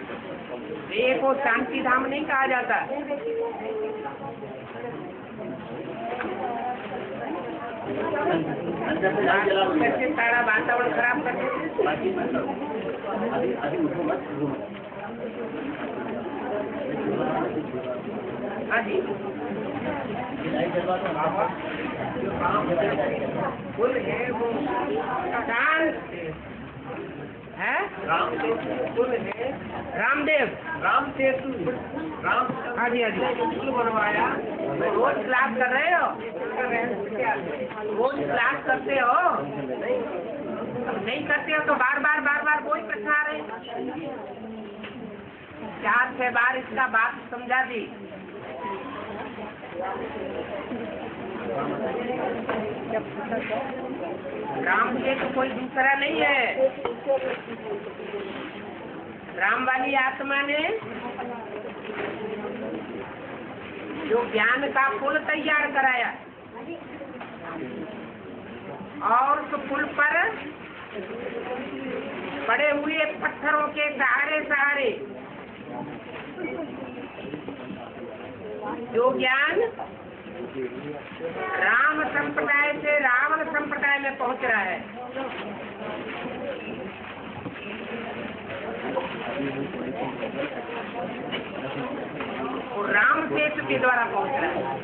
देह को शांति धाम नहीं कहा जाता। कैसे सारा वातावरण खराब करते। हाँ जी, फुल है वो शांत है। फुल है रामदेव, राम सेतु, राम। हाँ जी, हाँ जी, बनवाया। रोज क्लास कर रहे हो? रोज क्लास करते हो? नहीं करते हो तो बार बार वही प्रश्न आ रहे। 4-6 बार इसका बात समझा दी। राम के तो कोई दूसरा नहीं है। राम वाली आत्मा ने जो ज्ञान का पुल तैयार कराया और उस पुल पर पड़े हुए पत्थरों के सहारे जो ज्ञान राम संप्रदाय से रावण संप्रदाय में पहुंच रहा है, वो राम सेतु के द्वारा पहुंच रहा है।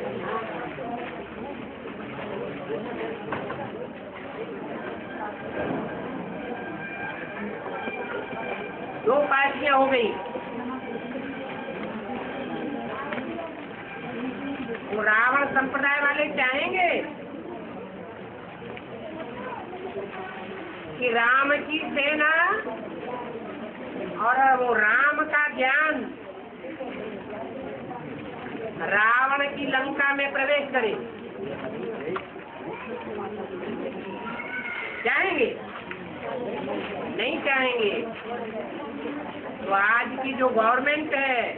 दो पार्टियां हो गई। वो रावण संप्रदाय वाले चाहेंगे कि राम की सेना और वो राम का ज्ञान रावण की लंका में प्रवेश करे। चाहेंगे? नहीं चाहेंगे। तो आज की जो गवर्नमेंट है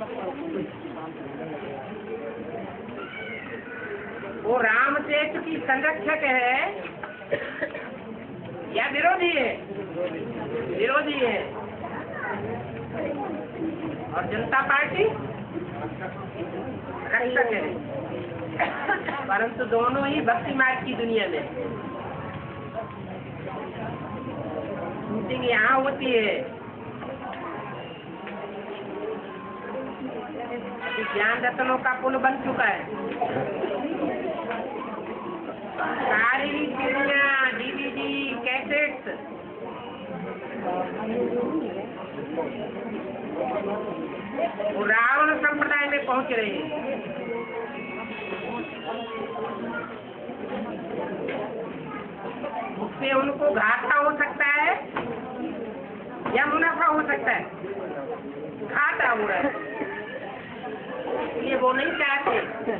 वो राम सेतु की संरक्षक है या विरोधी है? विरोधी है। और जनता पार्टी रक्षक है। परंतु दोनों ही भक्ति मार्ग की दुनिया में। शूटिंग यहाँ होती है। अभी ज्ञान रत्नों का पुल बन चुका है। सारी सीढ़ियाँ, DVD, कैसेट वो रावण संप्रदाय में पहुंच रहे हैं। उससे उनको घाटा हो सकता है या मुनाफा हो सकता है। घाटा हो रहा है, इसलिए वो नहीं चाहते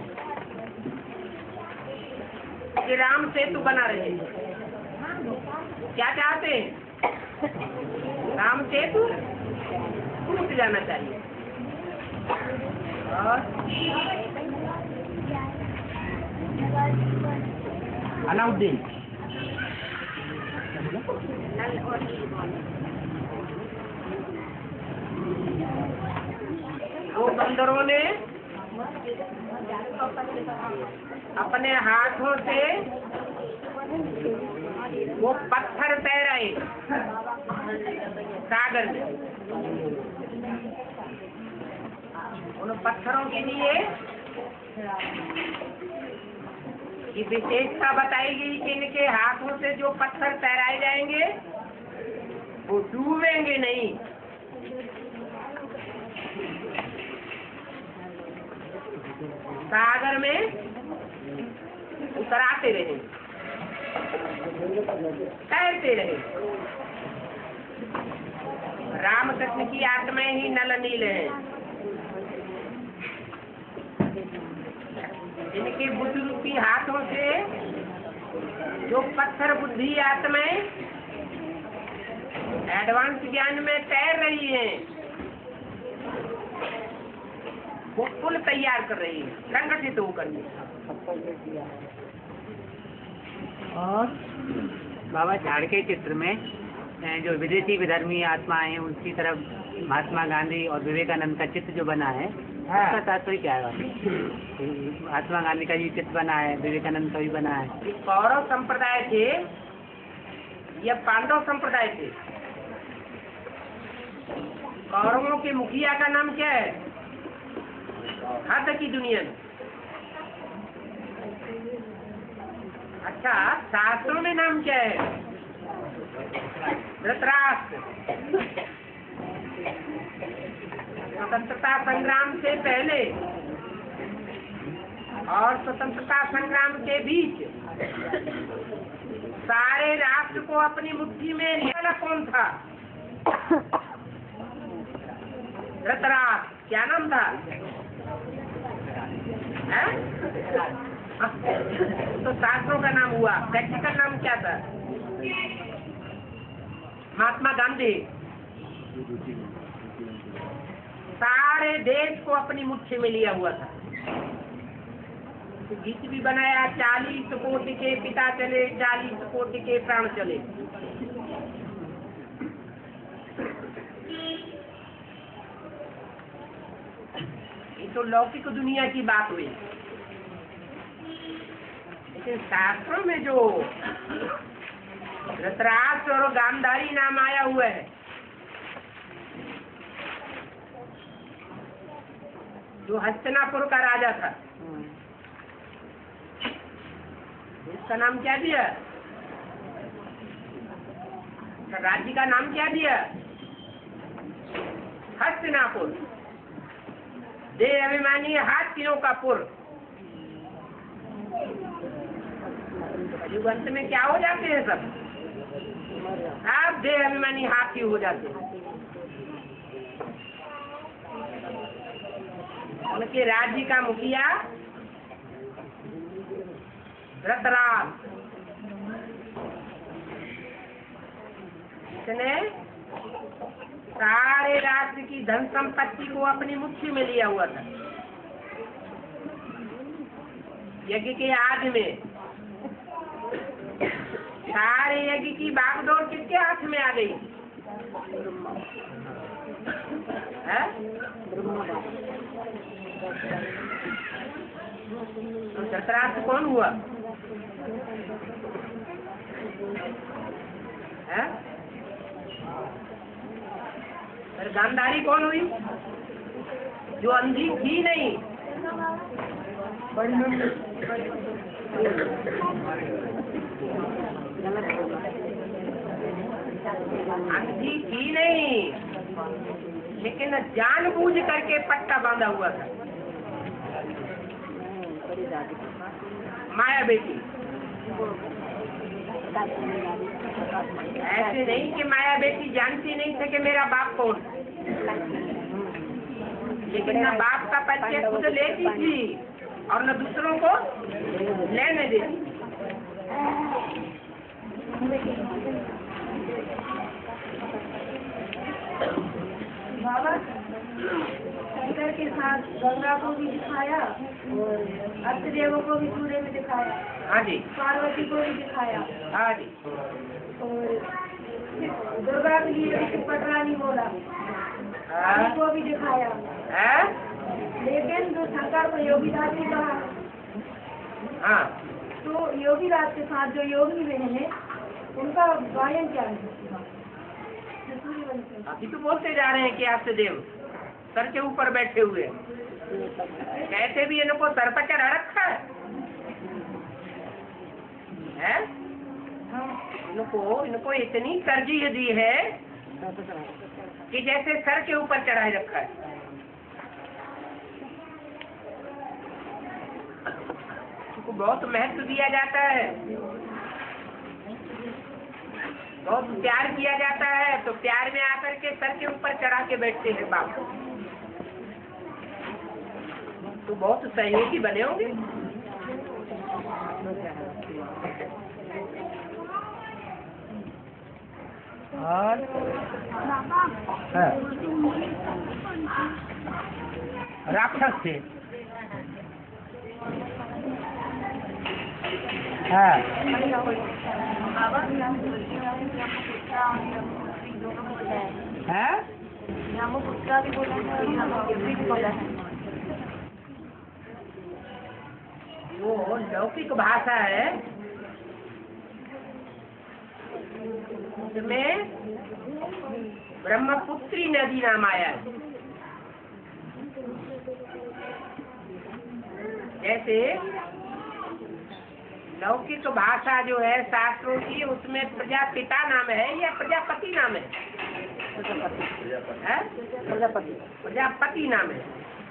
कि राम सेतु बना रहे। क्या चाहते हैं? राम सेतु टूट जाना चाहिए। और अलाउद्दीन वो बंदरों ने अपने हाथों से वो पत्थर तैराए सागर में। उन पत्थरों के लिए ये विशेषता बताई गई कि इनके हाथों से जो पत्थर तैराए जाएंगे वो डूबेंगे नहीं। सागर में उतराते रहे, तैरते रहे। रामकृष्ण की आत्माएं ही नल नील है। इनके बुद्धि रूपी हाथों से जो पत्थर बुद्धि आत्माएं एडवांस ज्ञान में तैर रही हैं, वो पुल तैयार कर रही है, संगठित होकर। और बाबा झाड़ के चित्र में जो विदेशी विधर्मी आत्माएं हैं उनकी तरफ महात्मा गांधी और विवेकानंद का चित्र जो बना है हाँ। उसका तात्पर्य क्या है? महात्मा गांधी का भी चित्र बना है, विवेकानंद का भी बना है। ये कौरव संप्रदाय थे या पांडव संप्रदाय थे? कौरवों के मुखिया का नाम क्या है हद की दुनिया में? अच्छा, शास्त्रों में नाम क्या है? धृतराष्ट्र। स्वतंत्रता संग्राम से पहले और स्वतंत्रता संग्राम के बीच सारे राष्ट्र को अपनी मुट्ठी में लिया वाला कौन था? धृतराष्ट्र। क्या नाम था? है? तो शास्त्रों का नाम हुआ, प्रैक्टिकल नाम क्या था? महात्मा गांधी सारे देश को अपनी मुट्ठी में लिया हुआ था। गीत भी बनाया, 40 कोटि के पिता चले, 40 कोटि के प्राण चले। ये तो लौकिक दुनिया की बात हुई, लेकिन शास्त्रों में जो धृतराष्ट्र और गांधारी नाम आया हुआ है, जो हस्तिनापुर का राजा था, उसका नाम क्या दिया? राज्य का नाम क्या दिया? हस्तिनापुर। देह अभिमानी हाथियों का पुर। युगांत में क्या हो जाते हैं सब? आप देह अभिमानी हाथी हो जाते हैं। उनके राज्य का मुखिया धृतराष्ट्र, इसने सारे राष्ट्र की धन संपत्ति को अपनी मुट्ठी में लिया हुआ था। यज्ञ के आदि में सारे यज्ञ की बागडोर किसके हाथ में आ गई? है? तो धृतराष्ट्र कौन हुआ? है? फिर गांधारी कौन हुई? जो अंधी थी नहीं, अंधी थी नहीं, लेकिन जानबूझ करके पट्टा बांधा हुआ था। माया बेटी। ऐसे नहीं कि माया बेटी जानती नहीं थे कि मेरा बाप कौन, लेकिन न बाप का परिचय खुद लेती थी और न दूसरों को लेने देती। बाबा शंकर के साथ गंगा को भी दिखाया और अष्टदेवों को भी सूर्य में दिखाया। हाँ जी। पार्वती को भी दिखाया। हाँ जी। और दुर्गा के लिए पटरानी बोला, को भी दिखाया। लेकिन जो शंकर को योगीदास ने कहा, हाँ, तो योगीदास के साथ जो योगी बहन है उनका गायन क्या है? अभी तो बोलते जा रहे हैं कि आपसे देव सर के ऊपर बैठे हुए, कहते भी इनको सर पर चढ़ा रखा है? इनको इतनी तरजीह दी है कि जैसे सर के ऊपर चढ़ाए रखा है। इनको बहुत महत्व दिया जाता है, बहुत प्यार किया जाता है, तो प्यार में आकर के सर के ऊपर चढ़ा के बैठते हैं बाप। तो बहुत सहयोगी बने होंगे। और राक्षस थे। हाँ, है? ब्रह्मपुत्रा भी बोला है और ब्रह्मपुत्री भी बोला है। वो लौकिक भाषा है, उसमें ब्रह्मपुत्री नदी नाम आया है। जैसे लौकिक भाषा जो है शास्त्रों की, उसमें प्रजापिता नाम है या प्रजापति नाम है? प्रजापति नाम है।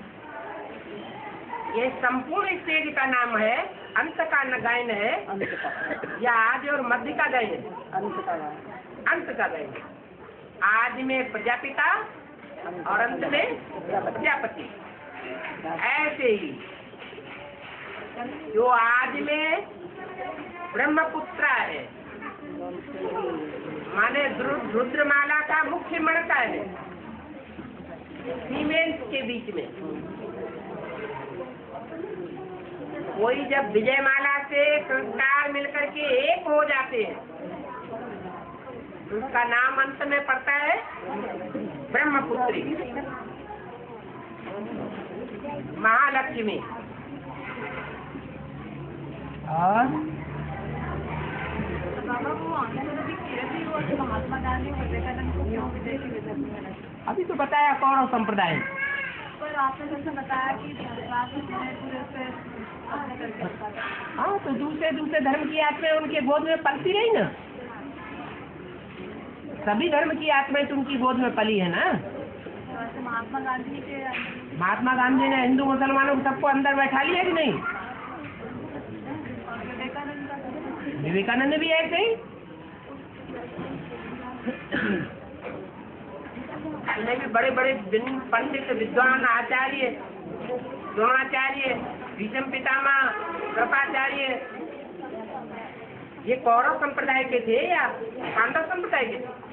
ये संपूर्ण स्टेज का नाम है, अंत का गायन है या आदि और मध्य का गायन है? अंत का गायन। आदि में प्रजापिता और अंत में प्रजापति। ऐसे ही जो आदि में ब्रह्मपुत्रा है, माने रुद्रमाला का मुख्य मणका है, फीमेल्स के बीच में। कोई जब विजयमाला से कृष्णकार मिलकर के एक हो जाते हैं, उसका नाम अंत में पड़ता है ब्रह्मपुत्री, महालक्ष्मी। और महात्मा गांधी और विवेकानंद को क्यों विदेशी विदेश? अभी तो बताया कौरव संप्रदाय। पर आपने जैसे बताया कि हाँ, तो दूसरे दूसरे धर्म की आत्माएं उनके गोद में पलती रही ना। सभी धर्म की आत्माएं तो उनकी गोद में पली है ना। महात्मा गांधी के महात्मा गांधी ने हिंदू मुसलमानों को सबको अंदर बैठा लिया कि नहीं? विवेकानंद भी ऐसे ही। इनमें भी बड़े बड़े पंडित विद्वान आचार्य, द्रोणाचार्य, भीष्म पितामह, कृपाचार्य, ये कौरव संप्रदाय के थे या पांडव संप्रदाय के थे?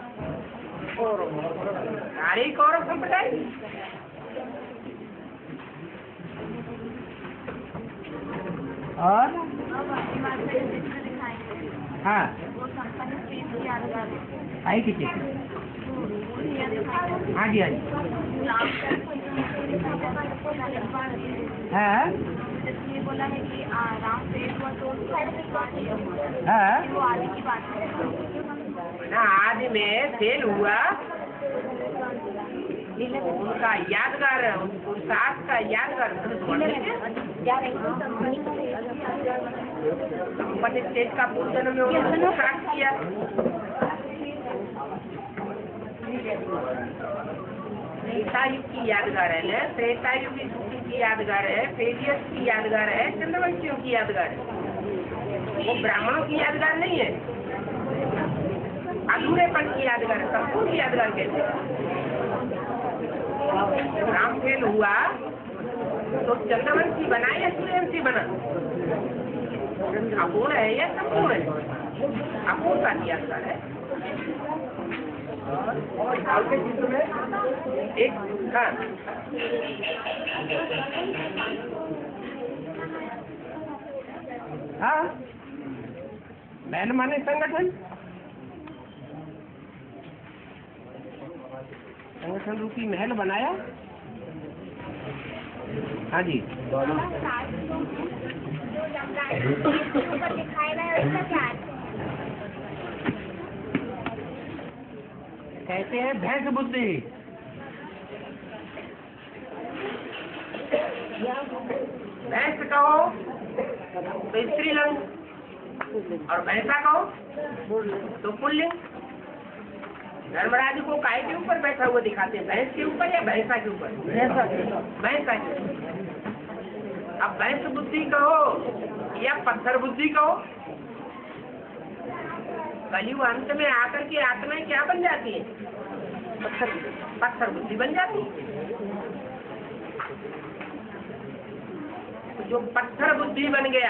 सारे कौरव संप्रदाय। और हाँ, आई किसी? हाँ जी, हाँ जी। हाँ ये बोला है कि राम पेड़ हुआ तो हाँ, वो आदि की बात है ना। आदि में फेल हुआ, उनका यादगार, उन सास का यादगार संपत्ति स्टेज का पूजन में उन्होंने प्राप्त किया। त्रेतायुग की यादगार है, त्रेतायुग की यादगार है, फेलियस की यादगार है, चंद्रवंशियों की यादगार है। वो ब्राह्मणों की यादगार नहीं है, अधूरेपन की यादगार है, संपूर्ण की यादगार कहते हैं। राम फेल हुआ तो चंद्रवंशी बना या सूर्यवंशी बना? अपूर्ण है या संपूर्ण है? अपूर्णता की यादगार है। और के चित्र में एक हाँ, महल माने संगठन, संगठन रूपी महल बनाया। हाँ जी। कहते हैं भैंस बुद्धि। भैंस कहो तो स्त्रीलिंग, और भैंसा कहो तो पुल्लिंग। धर्मराज को काय के ऊपर बैठा हुआ दिखाते हैं, भैंस के ऊपर या भैंसा के ऊपर? भैंसा के ऊपर। अब भैंस बुद्धि कहो या पत्थर बुद्धि कहो, कलयुग अंत में आकर के आत्माएं क्या बन जाती है? पत्थर बुद्धि बन जाती है। तो जो पत्थर बुद्धि बन गया,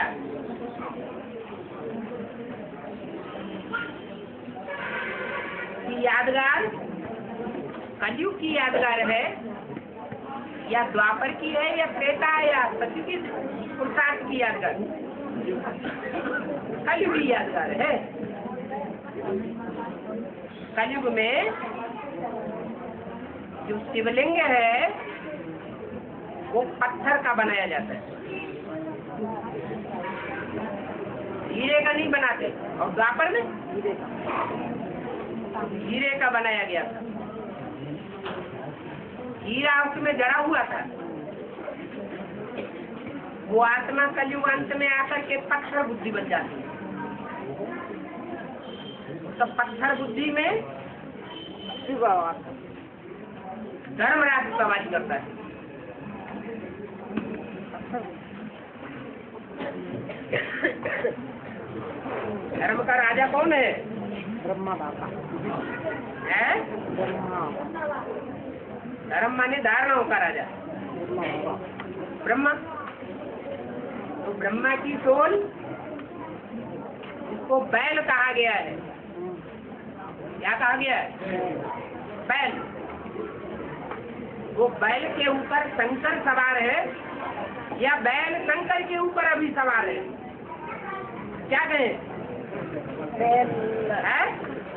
की यादगार कलयुग की यादगार है या द्वापर की है या त्रेता या सत्य की पुरुषार्थ की यादगार? कलयुग की यादगार है। कलयुग में जो शिवलिंग है वो पत्थर का बनाया जाता है, हीरे का नहीं बनाते। और द्वापर में हीरे का बनाया गया था। हीरा उसमें जड़ा हुआ था। वो आत्मा कलयुग अंत में आकर के पत्थर बुद्धि बन जाती है। तो पत्थर बुद्धि में धर्मराज सवारी करता है। धर्म का राजा कौन है? ब्रह्मा बाबा है? धर्म माने धारणाओं का राजा ब्रह्मा। तो ब्रह्मा की सोल, इसको बैल कहा गया है। क्या कहा गया है? बैल। वो बैल के ऊपर शंकर सवार है या बैल शंकर के ऊपर अभी सवार है? क्या कहें? है?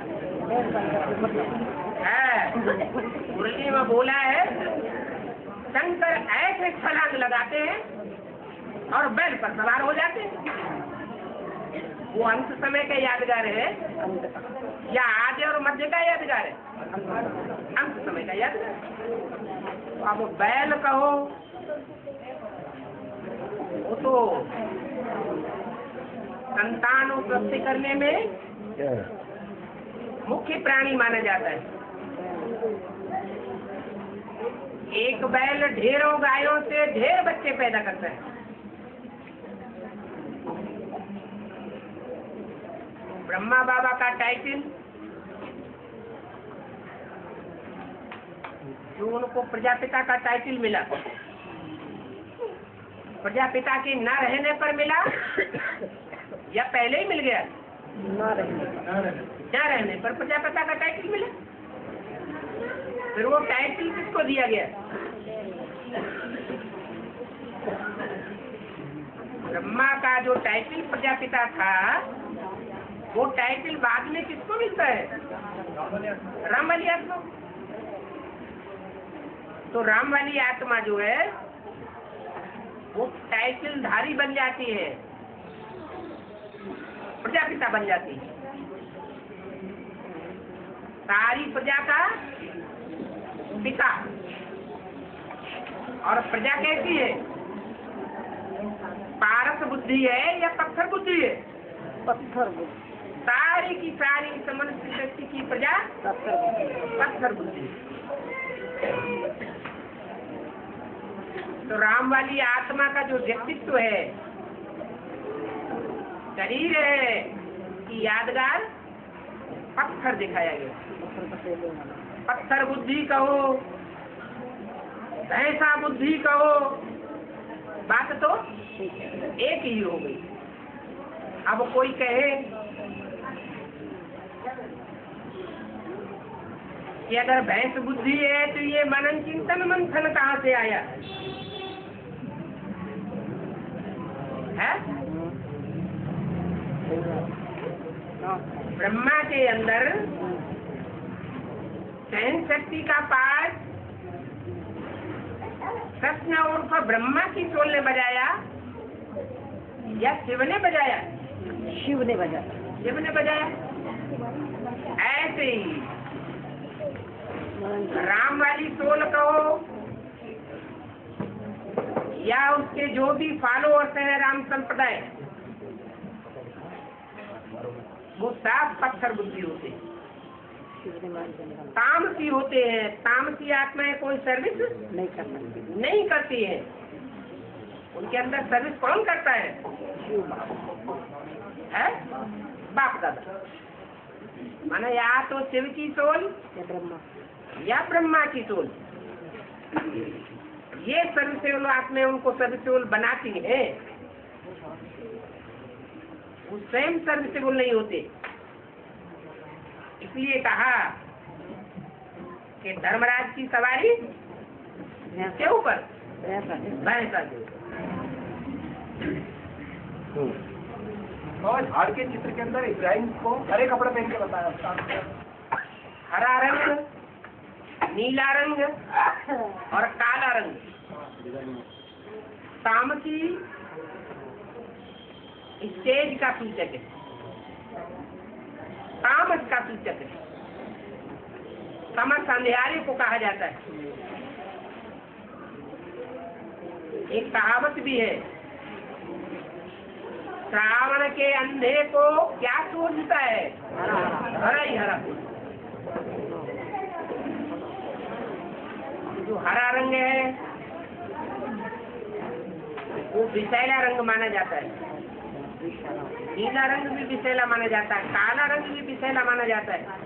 मुरली में बोला है शंकर ऐसे छलांग लगाते हैं और बैल पर सवार हो जाते हैं। वो अंत समय का यादगार है या आदि और मध्य का यादगार है? अंत समय का यादगार। तो अब बैल कहो वो तो संतान उत्पत्ति करने में मुख्य प्राणी माना जाता है। एक बैल ढेरों गायों से ढेर बच्चे पैदा करता है। ब्रह्मा बाबा का टाइटल जो उनको प्रजापिता का टाइटल मिला, प्रजापिता के न रहने पर मिला या पहले ही मिल गया? न रहने पर प्रजापिता का टाइटल मिला। फिर वो टाइटल किसको दिया गया? ब्रह्मा का जो टाइटल प्रजापिता था वो टाइटल बाद में किसको मिलता है? राम वाली आत्मा। तो राम वाली आत्मा जो है वो टाइटल धारी बन जाती है, प्रजापिता बन जाती है। सारी प्रजा का पिता। और प्रजा कैसी है? पारस बुद्धि है या पत्थर बुद्धि है? पत्थर बुद्धि। सारी की सारी समस्त व्यक्ति की प्रजा पत्थर बुद्धि। तो राम वाली आत्मा का जो व्यक्तित्व है, शरीर है कि यादगार पत्थर दिखाया गया। पत्थर बुद्धि कहो, ऐसा बुद्धि कहो, बात तो एक ही हो गई। अब कोई कहे कि अगर भैंस बुद्धि है तो ये मनन चिंतन मंथन कहाँ से आया है? ब्रह्मा के अंदर सहन शक्ति का पाठ कृष्ण उर्फ ब्रह्मा की सोल ने बजाया या शिव ने बजाया? शिव ने बजाया। शिव ने बजाया। ऐसे ही राम वाली सोल कहो या उसके जो भी फॉलोअर्स हैं राम संप्रदाय, वो साफ पत्थर बुद्धि होते हैं, तामसी होते हैं। तामसी आत्माएं कोई सर्विस नहीं करती है। उनके अंदर सर्विस कौन करता है? बाप दादा। माना या तो शिव की सोल या ब्रह्मा की सोल, ये सर्वसेवल आत्माएं उनको सर्वसेवल बनाती है। वो स्वयं सर्वसेवल नहीं होते। इसलिए कहा कि धर्मराज की सवारी के ऊपर भैंसा के और झाड़ के चित्र के अंदर इब्राहिम को हरे कपड़े पहन के बताया। हरा रंग नीला रंग और काला रंग ताम की स्टेज का सूचक है, तामस का सूचक है। तमस अंधेरे को कहा जाता है। एक कहावत भी है, श्रावण के अंधे को क्या सूझता है? हरा ही हरा। जो हरा रंग है वो विषैला रंग माना जाता है। नीला रंग भी विषैला माना जाता है, काला रंग भी विषैला माना जाता है।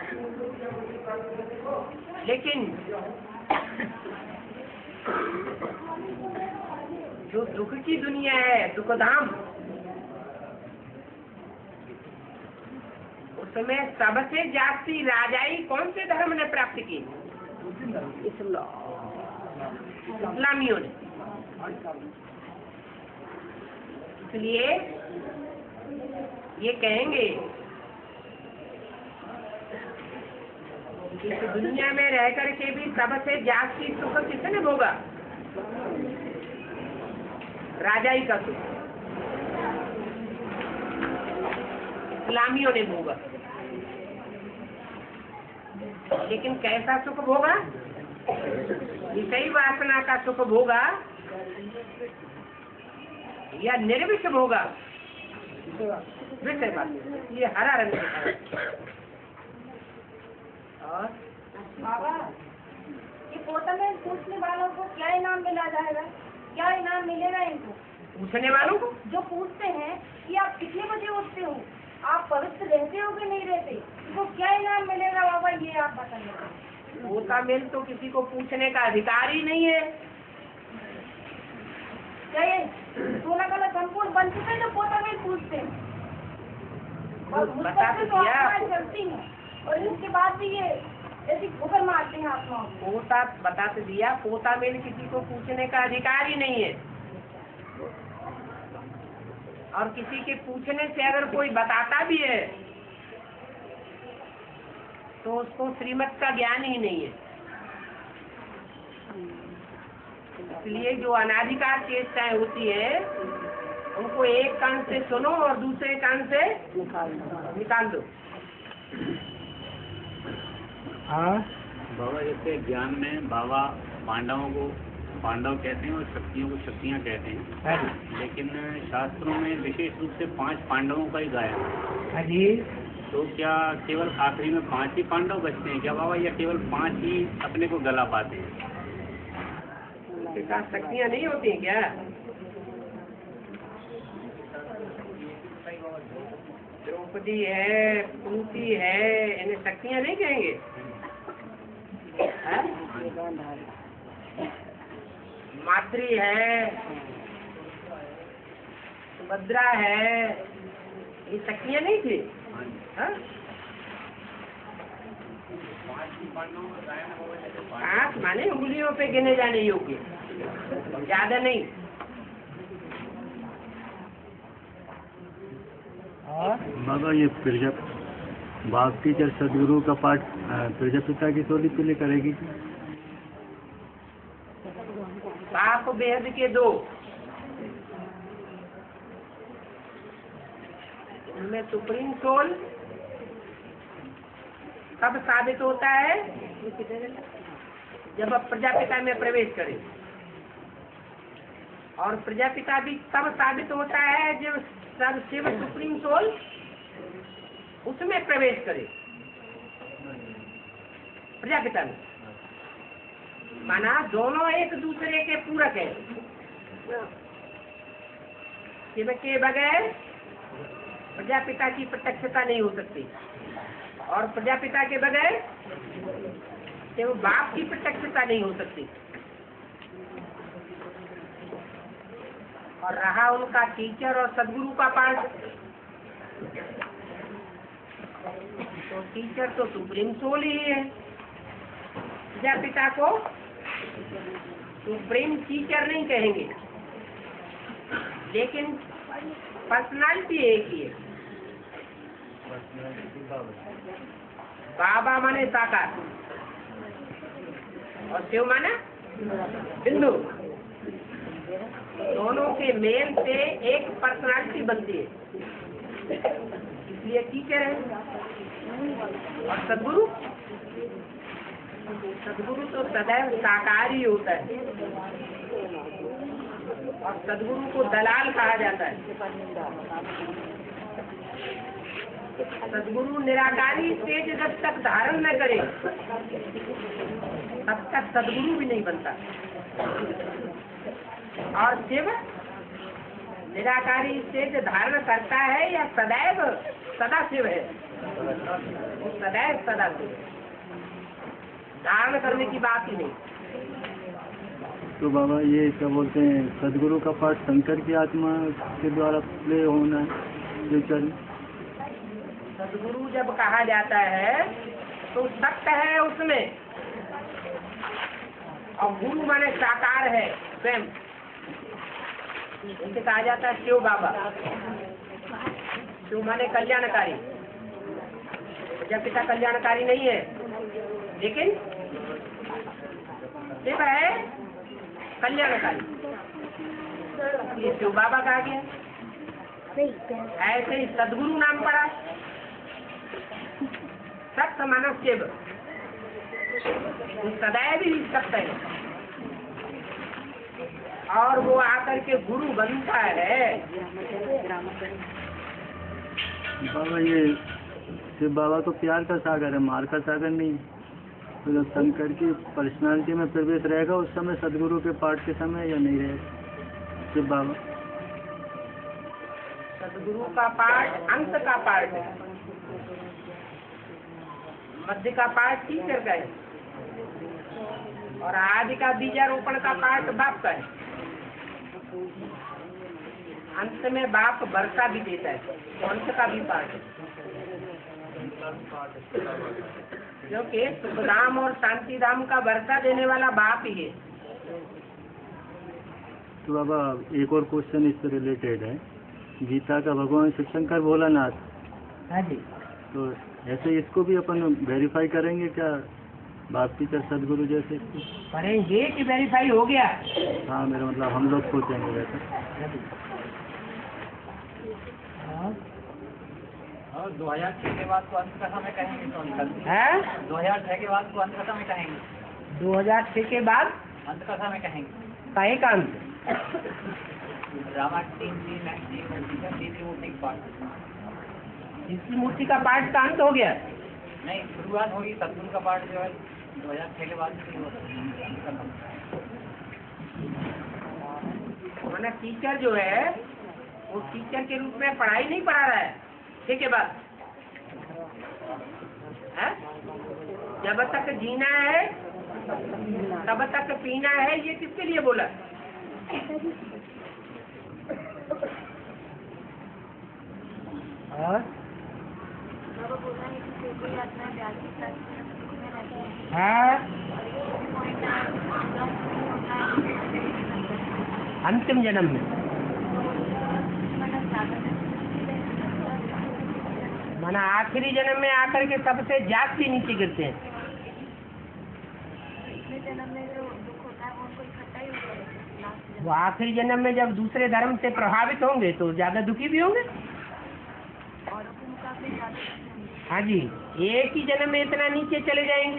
लेकिन जो दुख की दुनिया है, दुखधाम, उसमें सबसे जास्ती राजाई कौन से धर्म ने प्राप्त की? इस्लामियों ने। इसलिए ये कहेंगे इस दुनिया में रह करके भी सबसे जास्ती सुख किसने भोगा? राजाई का सुख इस्लामियों ने भोगा। लेकिन कैसा सुख भोगा? विषय वासना का सुख भोगा या निर्विष भोगा? विषय वासना। ये हरा रंग है। और बाबा, ये पोता में पूछने वालों को क्या इनाम मिला जाएगा? क्या इनाम मिलेगा इनको? पूछने वालों को जो पूछते हैं कि आप कितने बजे उठते हो, आप पवित्र रहते हो कि नहीं रहते, इनको क्या इनाम मिलेगा बाबा, ये आप बताइए। पोता मेल तो किसी को पूछने का अधिकार ही नहीं है। क्या ये 16 कला संपूर्ण बन चुके हैं जो पोता में पूछते हैं? और मुझ बता पर तो तो दिया। आत्माएं चलती हैं और इसके बाद भी ये ऐसी ठोकर मारते हैं आत्माओं को। पोता बता तो दिया, पोता मेल किसी को पूछने का अधिकार ही नहीं है। और किसी के पूछने से अगर कोई बताता भी है तो उसको श्रीमत का ज्ञान ही नहीं है। इसलिए जो अनाधिकार चेष्टाएं होती है उनको एक कान से सुनो और दूसरे कान से निकाल दो। हाँ बाबा जैसे ज्ञान में बाबा पांडवों को पांडव कहते हैं और शक्तियों को शक्तियाँ कहते हैं, लेकिन शास्त्रों में विशेष रूप से 5 पांडवों का ही गाया है। हाँ जी। तो क्या केवल आखिरी में 5 ही पांडव बचते हैं क्या बाबा, या केवल 5 ही अपने को गला पाते हैं? शक्तियाँ नहीं होती हैं क्या? द्रौपदी है, कुंती है, इन्हें शक्तियाँ नहीं कहेंगे? माद्री है, सुभद्रा है, ये शक्तियाँ नहीं थी? हाँ? 5 माने उंगलियों पे गिने जाने योग्य, ज्यादा नहीं। बाबा ये बाप टीचर सदगुरु का पाठ प्रजापिता की टोली के लिए करेगी? बाप बेहद के 2, उनमें सुप्रीम सोल कब साबित होता है? जब अब प्रजापिता में प्रवेश करे। और प्रजापिता भी तब साबित होता है जब शिव सुप्रीम सोल उसमें प्रवेश करे, प्रजापिता में। माना दोनों एक दूसरे के पूरक है। शिव के बगैर प्रजापिता की प्रत्यक्षता नहीं हो सकती और प्रजापिता के बगैर शिव बाप की प्रत्यक्षता नहीं हो सकती। और रहा उनका टीचर और सदगुरु का पाठ, तो टीचर तो सुप्रीम सोल ही है। प्रजापिता को सुप्रीम टीचर नहीं कहेंगे, लेकिन पर्सनालिटी एक ही है। बाबा माने साकार, और शिव माने बिंदु। दोनों के मेल से एक पर्सनालिटी बनती है, इसलिए टीचर है। और सदगुरु, सदगुरु तो सदैव साकार ही होता है, और सदगुरु को दलाल कहा जाता है। सदगुरु निराकारी स्टेज जब तक धारण न करे तब तक सदगुरु भी नहीं बनता। और शिव निराकारी स्टेज धारण करता है या सदैव सदा शिव है, वो सदैव सदा शिव, धारण करने की बात ही नहीं। तो बाबा ये क्या बोलते हैं, सदगुरु का पाठ शंकर की आत्मा के द्वारा प्ले होना है फ्यूचर में? सदगुरु जब कहा जाता है तो सत्य है उसमें, और गुरु माने साकार है स्वयं, उनसे कहा जाता है शिव बाबा। शिव माने कल्याणकारी, जब पिता कल्याणकारी नहीं है, लेकिन शिव है कल्याणकारी, ये शिव बाबा कहा गया। ऐसे ही सदगुरु नाम पड़ा, सत्य माना शिव, सदैव ही सत्य है, और वो आकर के गुरु बनता है। बाबा ये शिव बाबा तो प्यार का सागर है, मार का सागर नहीं। तो जब शंकर की पर्सनालिटी में प्रवेश रहेगा उस समय सदगुरु के पाठ के समय या नहीं रहेगा शिव बाबा? सदगुरु का पाठ अंत का पाठ है, मध्य का पाठ टीचर का है, और आदि का बीजारोपण का पाठ बाप का है। अंत में बाप वर्षा भी देता है, तो अंत का भी पाठ है, क्योंकि सुखधाम और शांति धाम का वर्षा देने वाला बाप ही है। तो बाबा एक और क्वेश्चन इससे रिलेटेड है, गीता का भगवान शिव शंकर भोलानाथ, हाँ जी, तो ऐसे इसको भी अपन वेरीफाई करेंगे क्या, बाप टीचर सदगुरु जैसे? करेंगे कि वेरीफाई हो गया? हाँ मेरा मतलब हम लोग सोचेंगे वैसे। और 2006 के बाद को अंत कथा में कहेंगे तो अंत है 2006 के बाद को अंत कथा में कहेंगे, 2006 के बाद अंत कथा में कहेंगे काहे का अंत? रामा तीसरी मूर्ति का पाठ, तीसरी मूर्ति का पाठ का अंत हो गया? नहीं, शुरुआत होगी सदगुरु का पाठ जो है 2006 के बाद से माना टीचर जो है वो टीचर के रूप में पढ़ाई नहीं पढ़ा रहा है ठीक है बात है? जब तक जीना है तब तक पीना है, ये किसके लिए बोला? और हाँ अंतिम जन्म में माना आखिरी जन्म में आकर के सबसे जास्ती नीचे गिरते हैं। वो आखिरी जन्म में जब दूसरे धर्म से प्रभावित होंगे तो ज्यादा दुखी भी होंगे। हाँ जी, एक ही जन्म में इतना नीचे चले जाएंगे।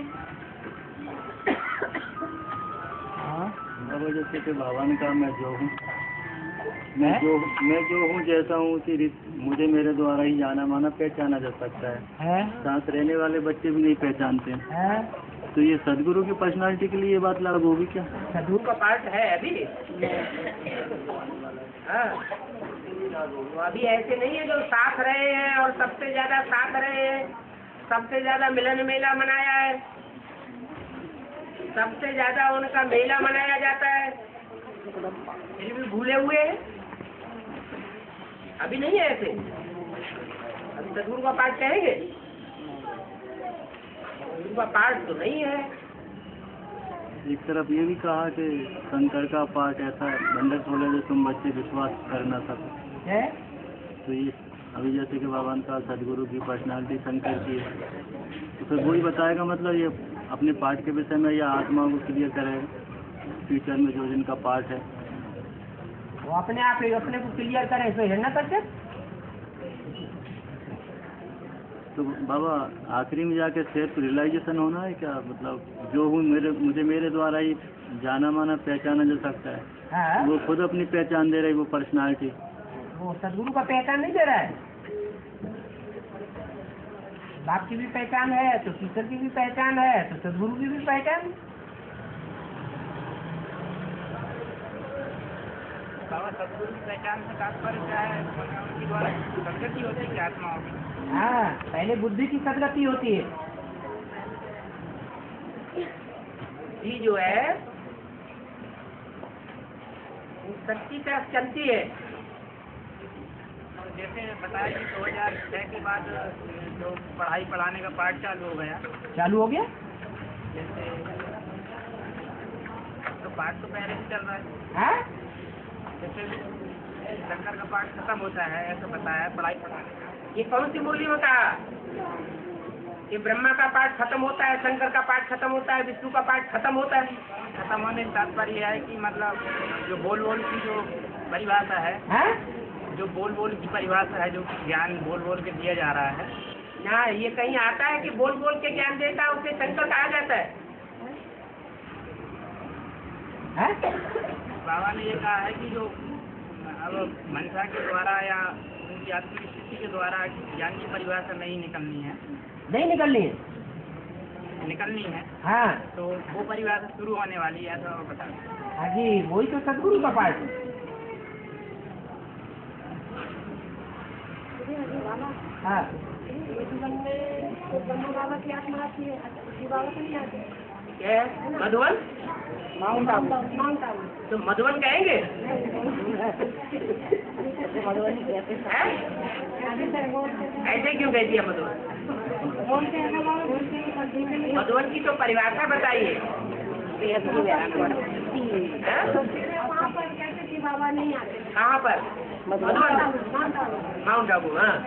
बाबा जैसे कि बाबा ने कहा मैं जो हूँ, मैं जो हूँ जैसा हूँ उसी रीत मुझे मेरे द्वारा ही जाना माना पहचाना जा सकता है। साथ रहने वाले बच्चे भी नहीं पहचानते हैं। तो ये सदगुरु की पर्सनालिटी के लिए ये बात लागू होगी क्या? सदगुरु का पार्ट है अभी। हाँ, तो अभी ऐसे नहीं है जो साथ रहे हैं और सबसे ज्यादा साथ रहे हैं, सबसे ज्यादा मिलन मेला मनाया है, सबसे ज्यादा उनका मेला मनाया जाता है, फिर भी भूले हुए हैं। अभी नहीं है ऐसे। अभी सदगुरु का पाठ कहेंगे, सदगुरु का पाठ तो नहीं है। एक तरफ ये भी कहा कि शंकर का पाठ ऐसा बंधक खोले जो तुम बच्चे विश्वास कर ना सको है। तो ये अभी जैसे कि बाबा ने कहा सदगुरु की पर्सनालिटी शंकर की है, तो फिर वही बताएगा मतलब ये अपने पाठ के विषय में या आत्मा को क्लियर करे फ्यूचर में जो जिनका पाठ है वो अपने आप ही अपने को क्लियर करे, इसमें हिरण्य कश्यप। तो बाबा आखिरी में जाके सेल्फ रियलाइजेशन होना है क्या? मतलब जो हूँ मुझे मेरे द्वारा ही जाना माना पहचाना जा सकता है। हाँ? वो खुद अपनी पहचान दे रही, वो पर्सनालिटी। वो सदगुरु का पहचान नहीं दे रहा है। बाप की भी पहचान है तो टीचर की भी पहचान है तो सदगुरु की भी पहचान। सदगुरु की पहचान से तात्पर्य क्या है? उनकी द्वारा सदगति होती है आत्माओं की। हाँ, पहले बुद्धि की सदगति होती है। बुद्धि जो है वो शक्ति से चलती है। जैसे बताया कि 2006 के बाद जो पढ़ाई पढ़ाने का पाठ चालू हो गया। चालू हो गया? जैसे तो पाठ तो पहले से चल रहा है। हाँ? जैसे शंकर का पाठ खत्म होता है ऐसा बताया पढ़ाई पढ़ाने का। ये कौन सी बोली में कहा? ये ब्रह्मा का पाठ खत्म होता है, शंकर का पाठ खत्म होता है, विष्णु का पाठ खत्म होता है। खत्म होने का तात्पर्य है कि मतलब जो बोल की जो परिभाषा है, हाँ? जो बोल की परिभाषा है, जो ज्ञान बोल के दिया जा रहा है ना, ये कहीं आता है कि बोल के ज्ञान देता है उसे शंकर कहा जाता है? हाँ? बाबा ने ये कहा है कि जो अब मनसा के द्वारा या उनकी आत्मिक स्थिति के द्वारा ज्ञान की परिभाषा नहीं निकलनी है। नहीं निकलनी है? निकलनी है। हाँ। तो वो परिभाषा शुरू होने वाली है तो बता। हाँ जी, वही तो सदगुरु का पाठ है। हाँ। बाबा की आत्मा आती है, बाबा को नहीं आती है। क्या है? मधुबन? माउंट आबू। तो मधुबन कहेंगे? हैं? ऐसे क्यों कह दिया मधुबन? मधुबन की तो परिभाषा बताइए। बाबा नहीं आते। कहाँ पर? मधुबन? माउंट आबू। हाँ।